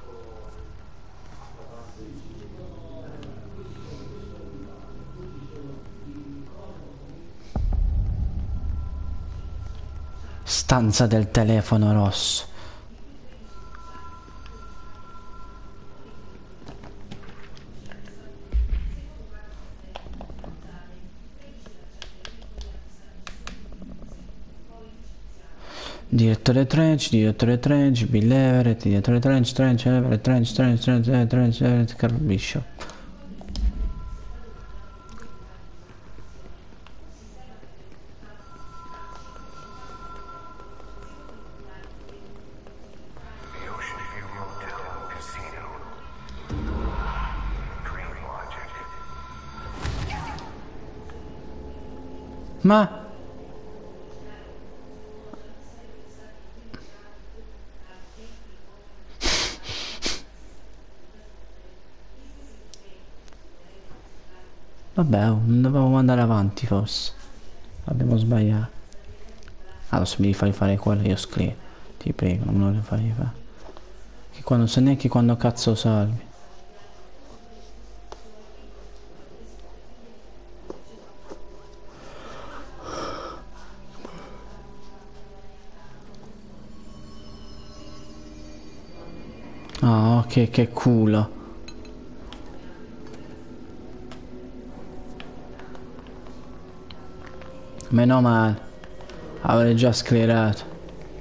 stanza del telefono rosso. Direttore Trench, direttore Trench, Bill Everett, direttore Trench, Trench, Everett, Trench, Trench, Trench, Trench, Trench, Everett, Carl Bishop. Ma... Vabbè, non dovevamo andare avanti forse. Abbiamo sbagliato. Adesso mi fai fare quello, io scrivo. Ti prego, non lo fai fare. Che qua non so neanche quando cazzo salvi. Ah, ok, che culo. Meno male, avrei già sclerato.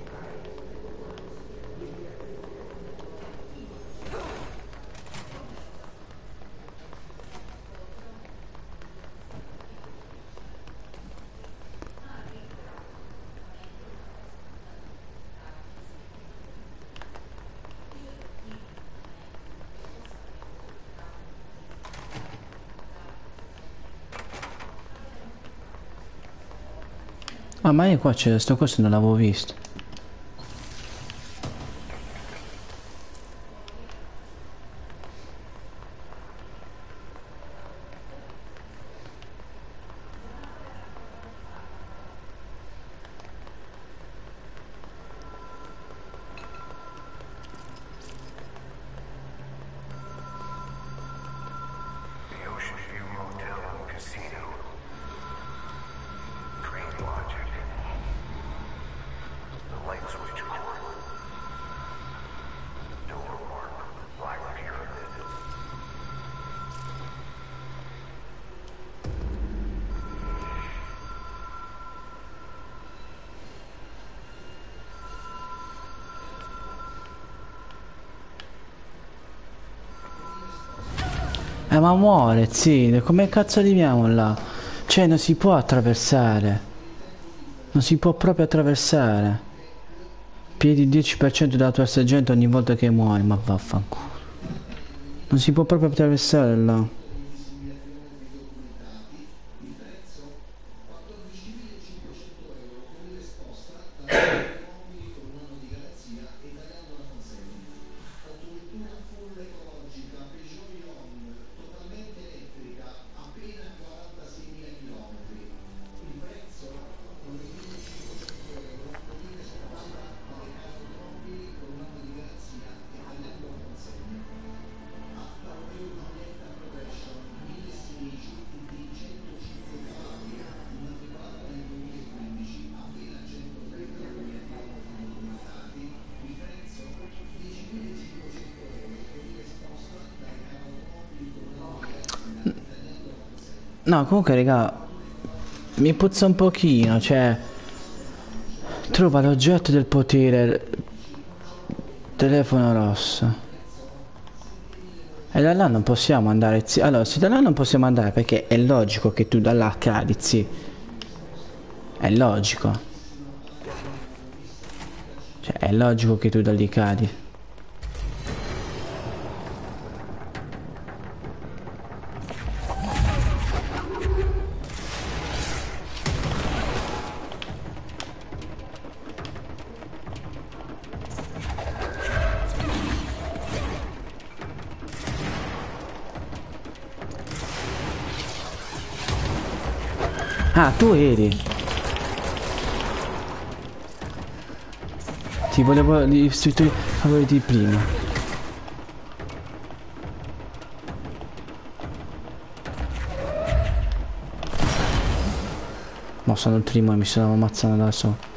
Ah, ma io qua c'è sto coso, non l'avevo visto. Eh, ma muore, zio, come cazzo arriviamo là? Cioè, non si può attraversare. Non si può proprio attraversare. Piedi il dieci per cento della tua sergente ogni volta che muori, ma vaffanculo. Non si può proprio attraversare là. No, comunque raga, mi puzza un pochino, cioè trova l'oggetto del potere, telefono rosso. E da là non possiamo andare, zi. Allora, se da là non possiamo andare perché è logico che tu da là cadi, zi. È logico. Cioè, è logico che tu da lì cadi. Ah, tu eri. Ti volevo i tuoi favoriti prima. No, sono il primo e mi stavo ammazzando da solo.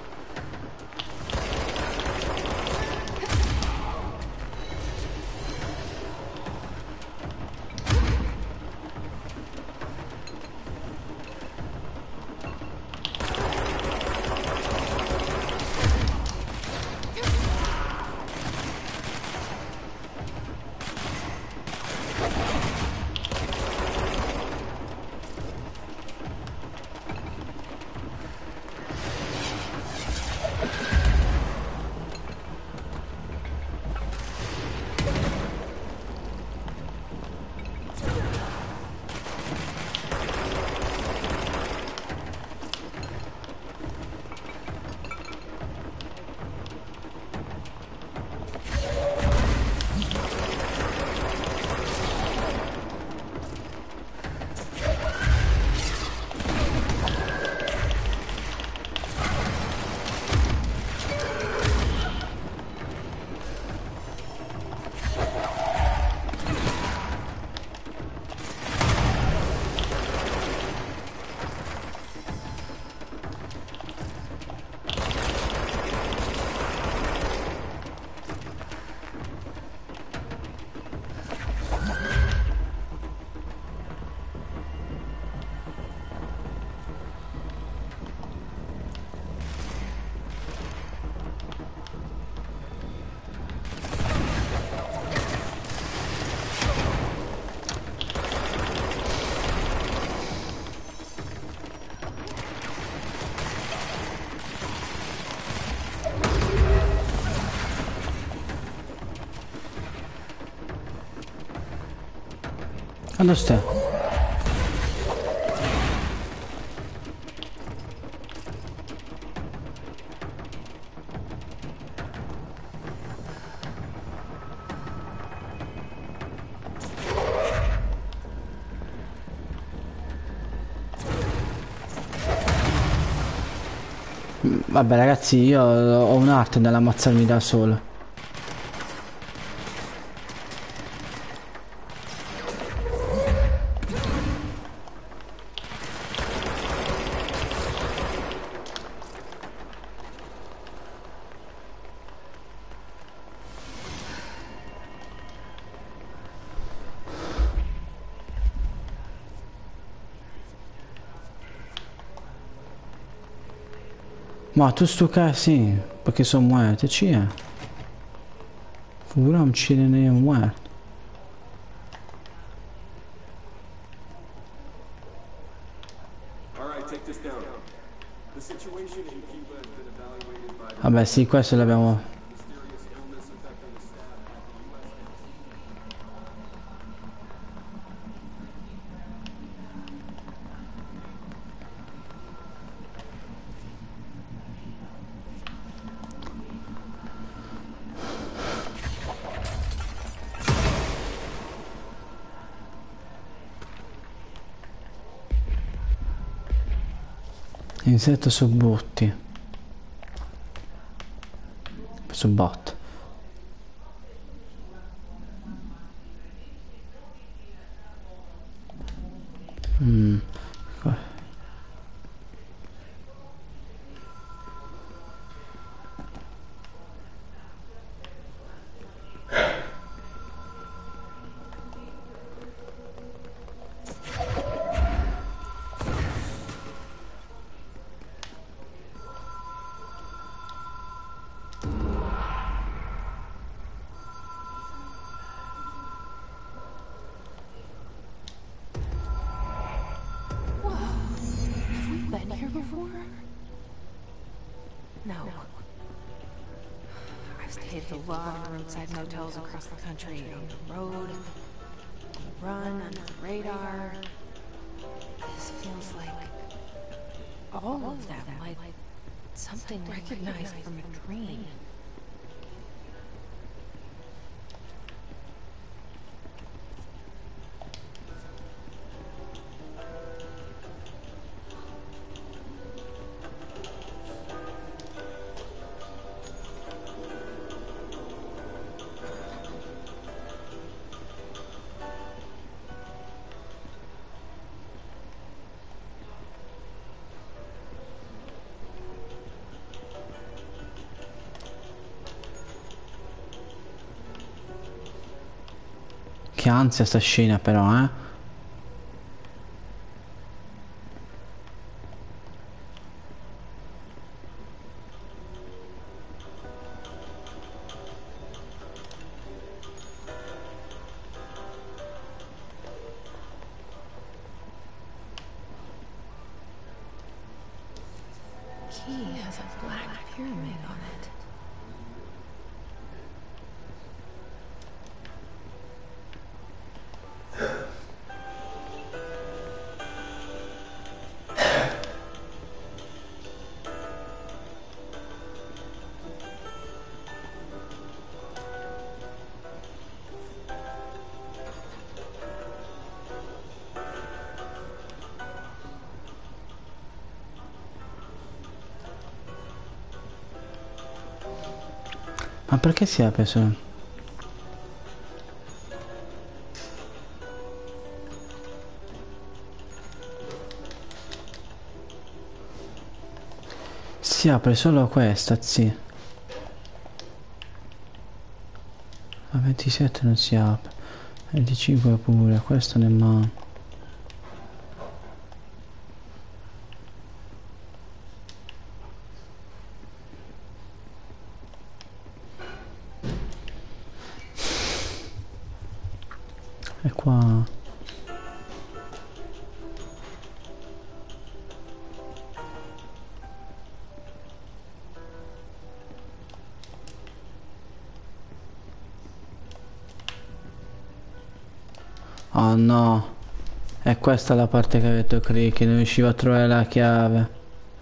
Quando stai? Vabbè ragazzi, io ho un'arte nell'ammazzarmi da solo. Ma tu sto cazzo, sì, perché sono muerto, ci è. Figuriamoci ne è muerto. All right, take this down. The situation Vabbè sì, questo l'abbiamo... Insetto su botti. Su bot. Mm. Been here before? No. I've stayed at a lot of roadside motels across the country, on the road, run under the radar. This feels like all of them, like something recognized from a dream. Che ansia sta scena però, eh. Key has a black pyramid on it. Ma perché si apre solo? Si apre solo questa, zia. La ventisette non si apre. venticinque pure, questo nemmeno. E qua... Oh no. E questa è la parte che ha detto Crick, che non riusciva a trovare la chiave.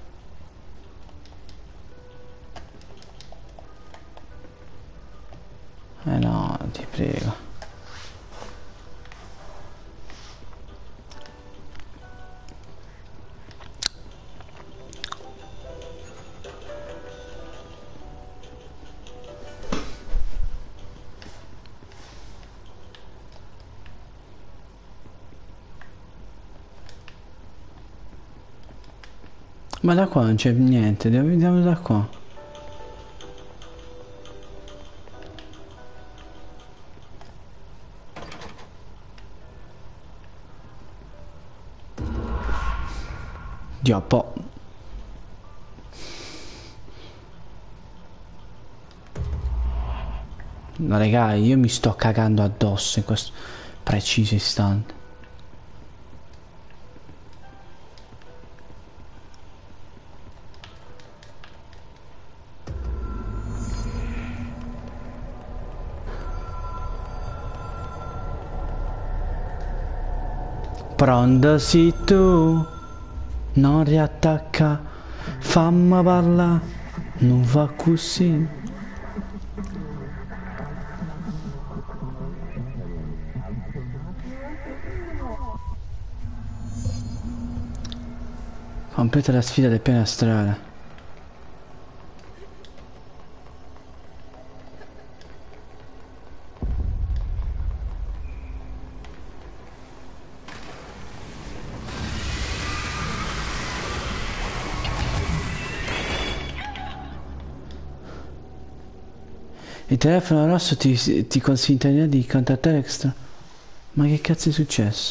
Eh no, ti prego. Ma da qua non c'è niente, devo vediamo da qua. Dio, po'. No raga, io mi sto cagando addosso in questo preciso istante. Pronto sei tu, non riattacca, fammi parla, non fa così. Completa la sfida del piano astrale. Il telefono rosso ti, ti consentirà di contattare extra. Ma che cazzo è successo?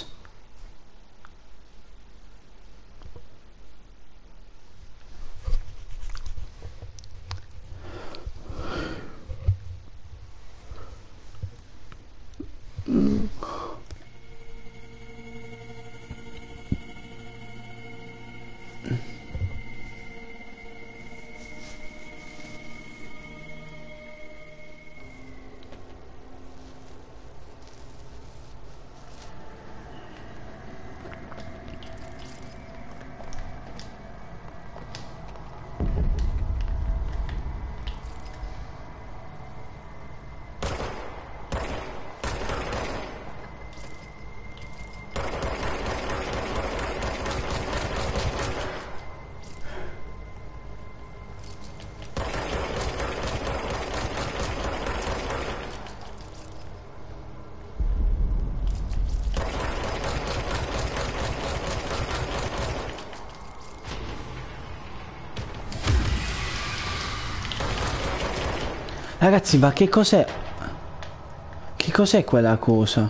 Ragazzi, ma che cos'è? Che cos'è quella cosa?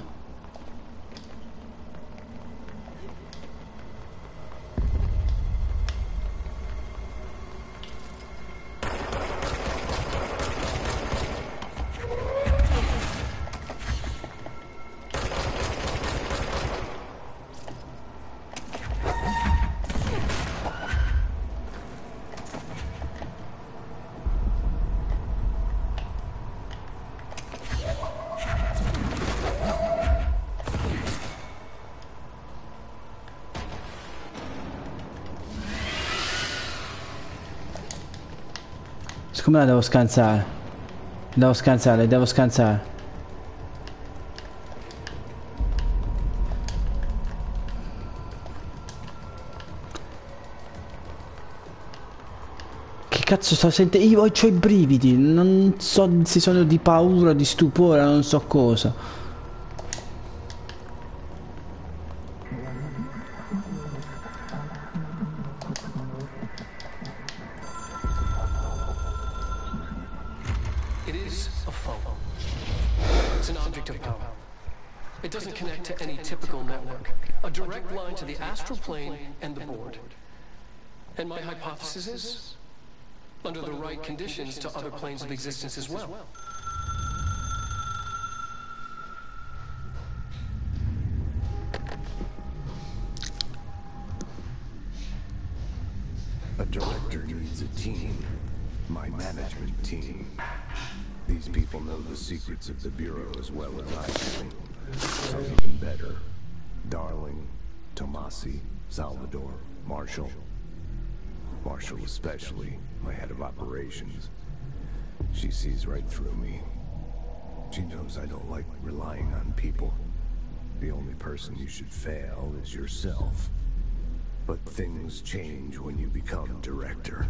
Siccome la devo scansare. Devo scansare, devo scansare. Che cazzo sto sentendo? Io ho i brividi. Non so se sono di paura, di stupore, non so cosa. It doesn't connect to any typical network. A direct line to the astral plane and the board. And my hypothesis is, under the right conditions, to other planes of existence as well. A director needs a team. My management team. These people know the secrets of the Bureau as well as I do. Some even better. Darling, Tomasi, Salvador, Marshall. Marshall especially, my head of operations. She sees right through me. She knows I don't like relying on people. The only person you should fail is yourself. But things change when you become director.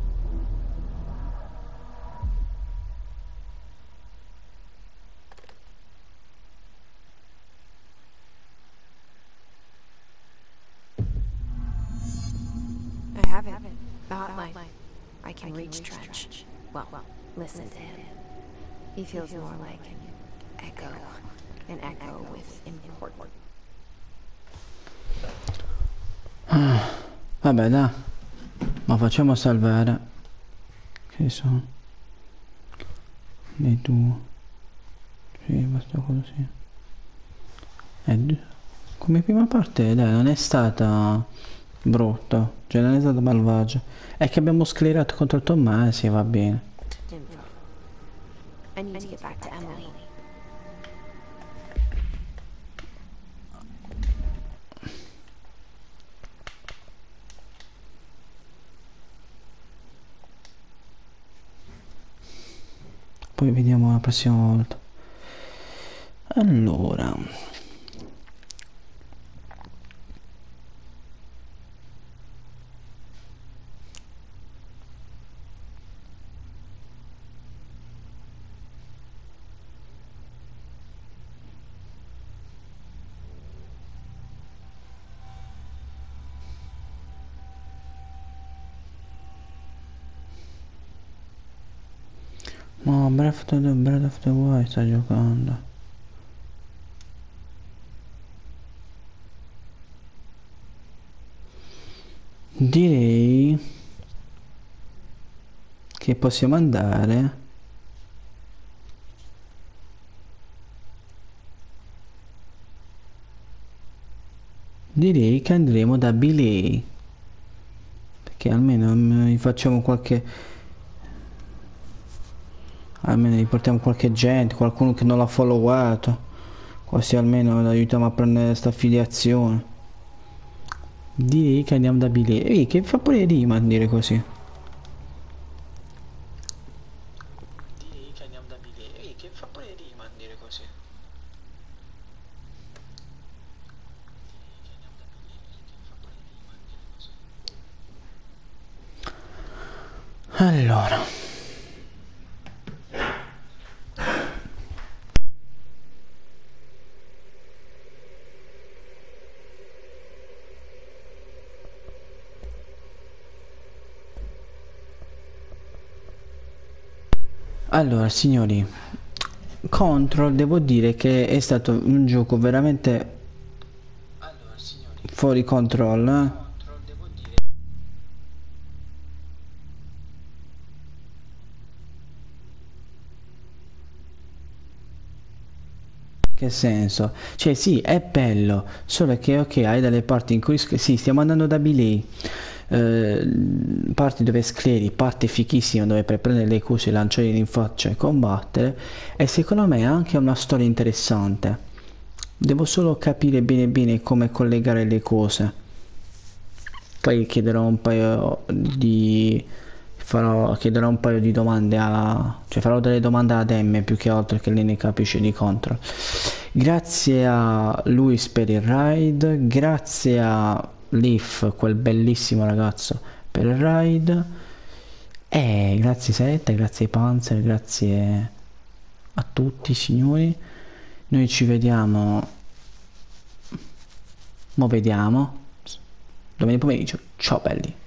I have it. The hotline. I can reach Trench. Well, listen to him. He feels more like Echo. An echo with import. Vabbè, dai. Ma facciamo salvare. Che sono? Dei due. Sì, basta così. Eh, come prima parte, dai, non è stata brutta. Cioè, non è stata malvagia. È che abbiamo sclerato contro il Tommasi e va bene. I need to get back to Emily. poi vediamo la prossima volta. Allora, no, Breath of the, Breath of the Wild sta giocando. Direi che possiamo andare direi che andremo da Billy, perché almeno gli facciamo qualche almeno gli portiamo qualche gente, qualcuno che non l'ha followato, così almeno lo aiutiamo a prendere questa affiliazione. Direi che andiamo da Billy. Ehi, che fa pure rima a dire così. Direi che andiamo da Billy. Ehi, che fa pure rima a dire così. Allora, allora signori, Control devo dire che è stato un gioco veramente fuori controllo, eh? Che senso? Cioè sì, è bello, solo che ok, hai delle parti in cui sì, stiamo andando da Billy, eh, parti dove scleri, parte fichissima dove per prendere le cose, lanciare in faccia e combattere, e secondo me è anche una storia interessante. Devo solo capire bene bene come collegare le cose. Poi chiederò un paio di farò chiederò un paio di domande a cioè farò delle domande ad M più che altro, che lei ne capisce di Control. Grazie a Luis per il ride, grazie a Leaf, quel bellissimo ragazzo, per il ride, e grazie Setta, grazie ai Panzer, grazie a tutti signori. Noi ci vediamo mo vediamo domani pomeriggio. Ciao belli.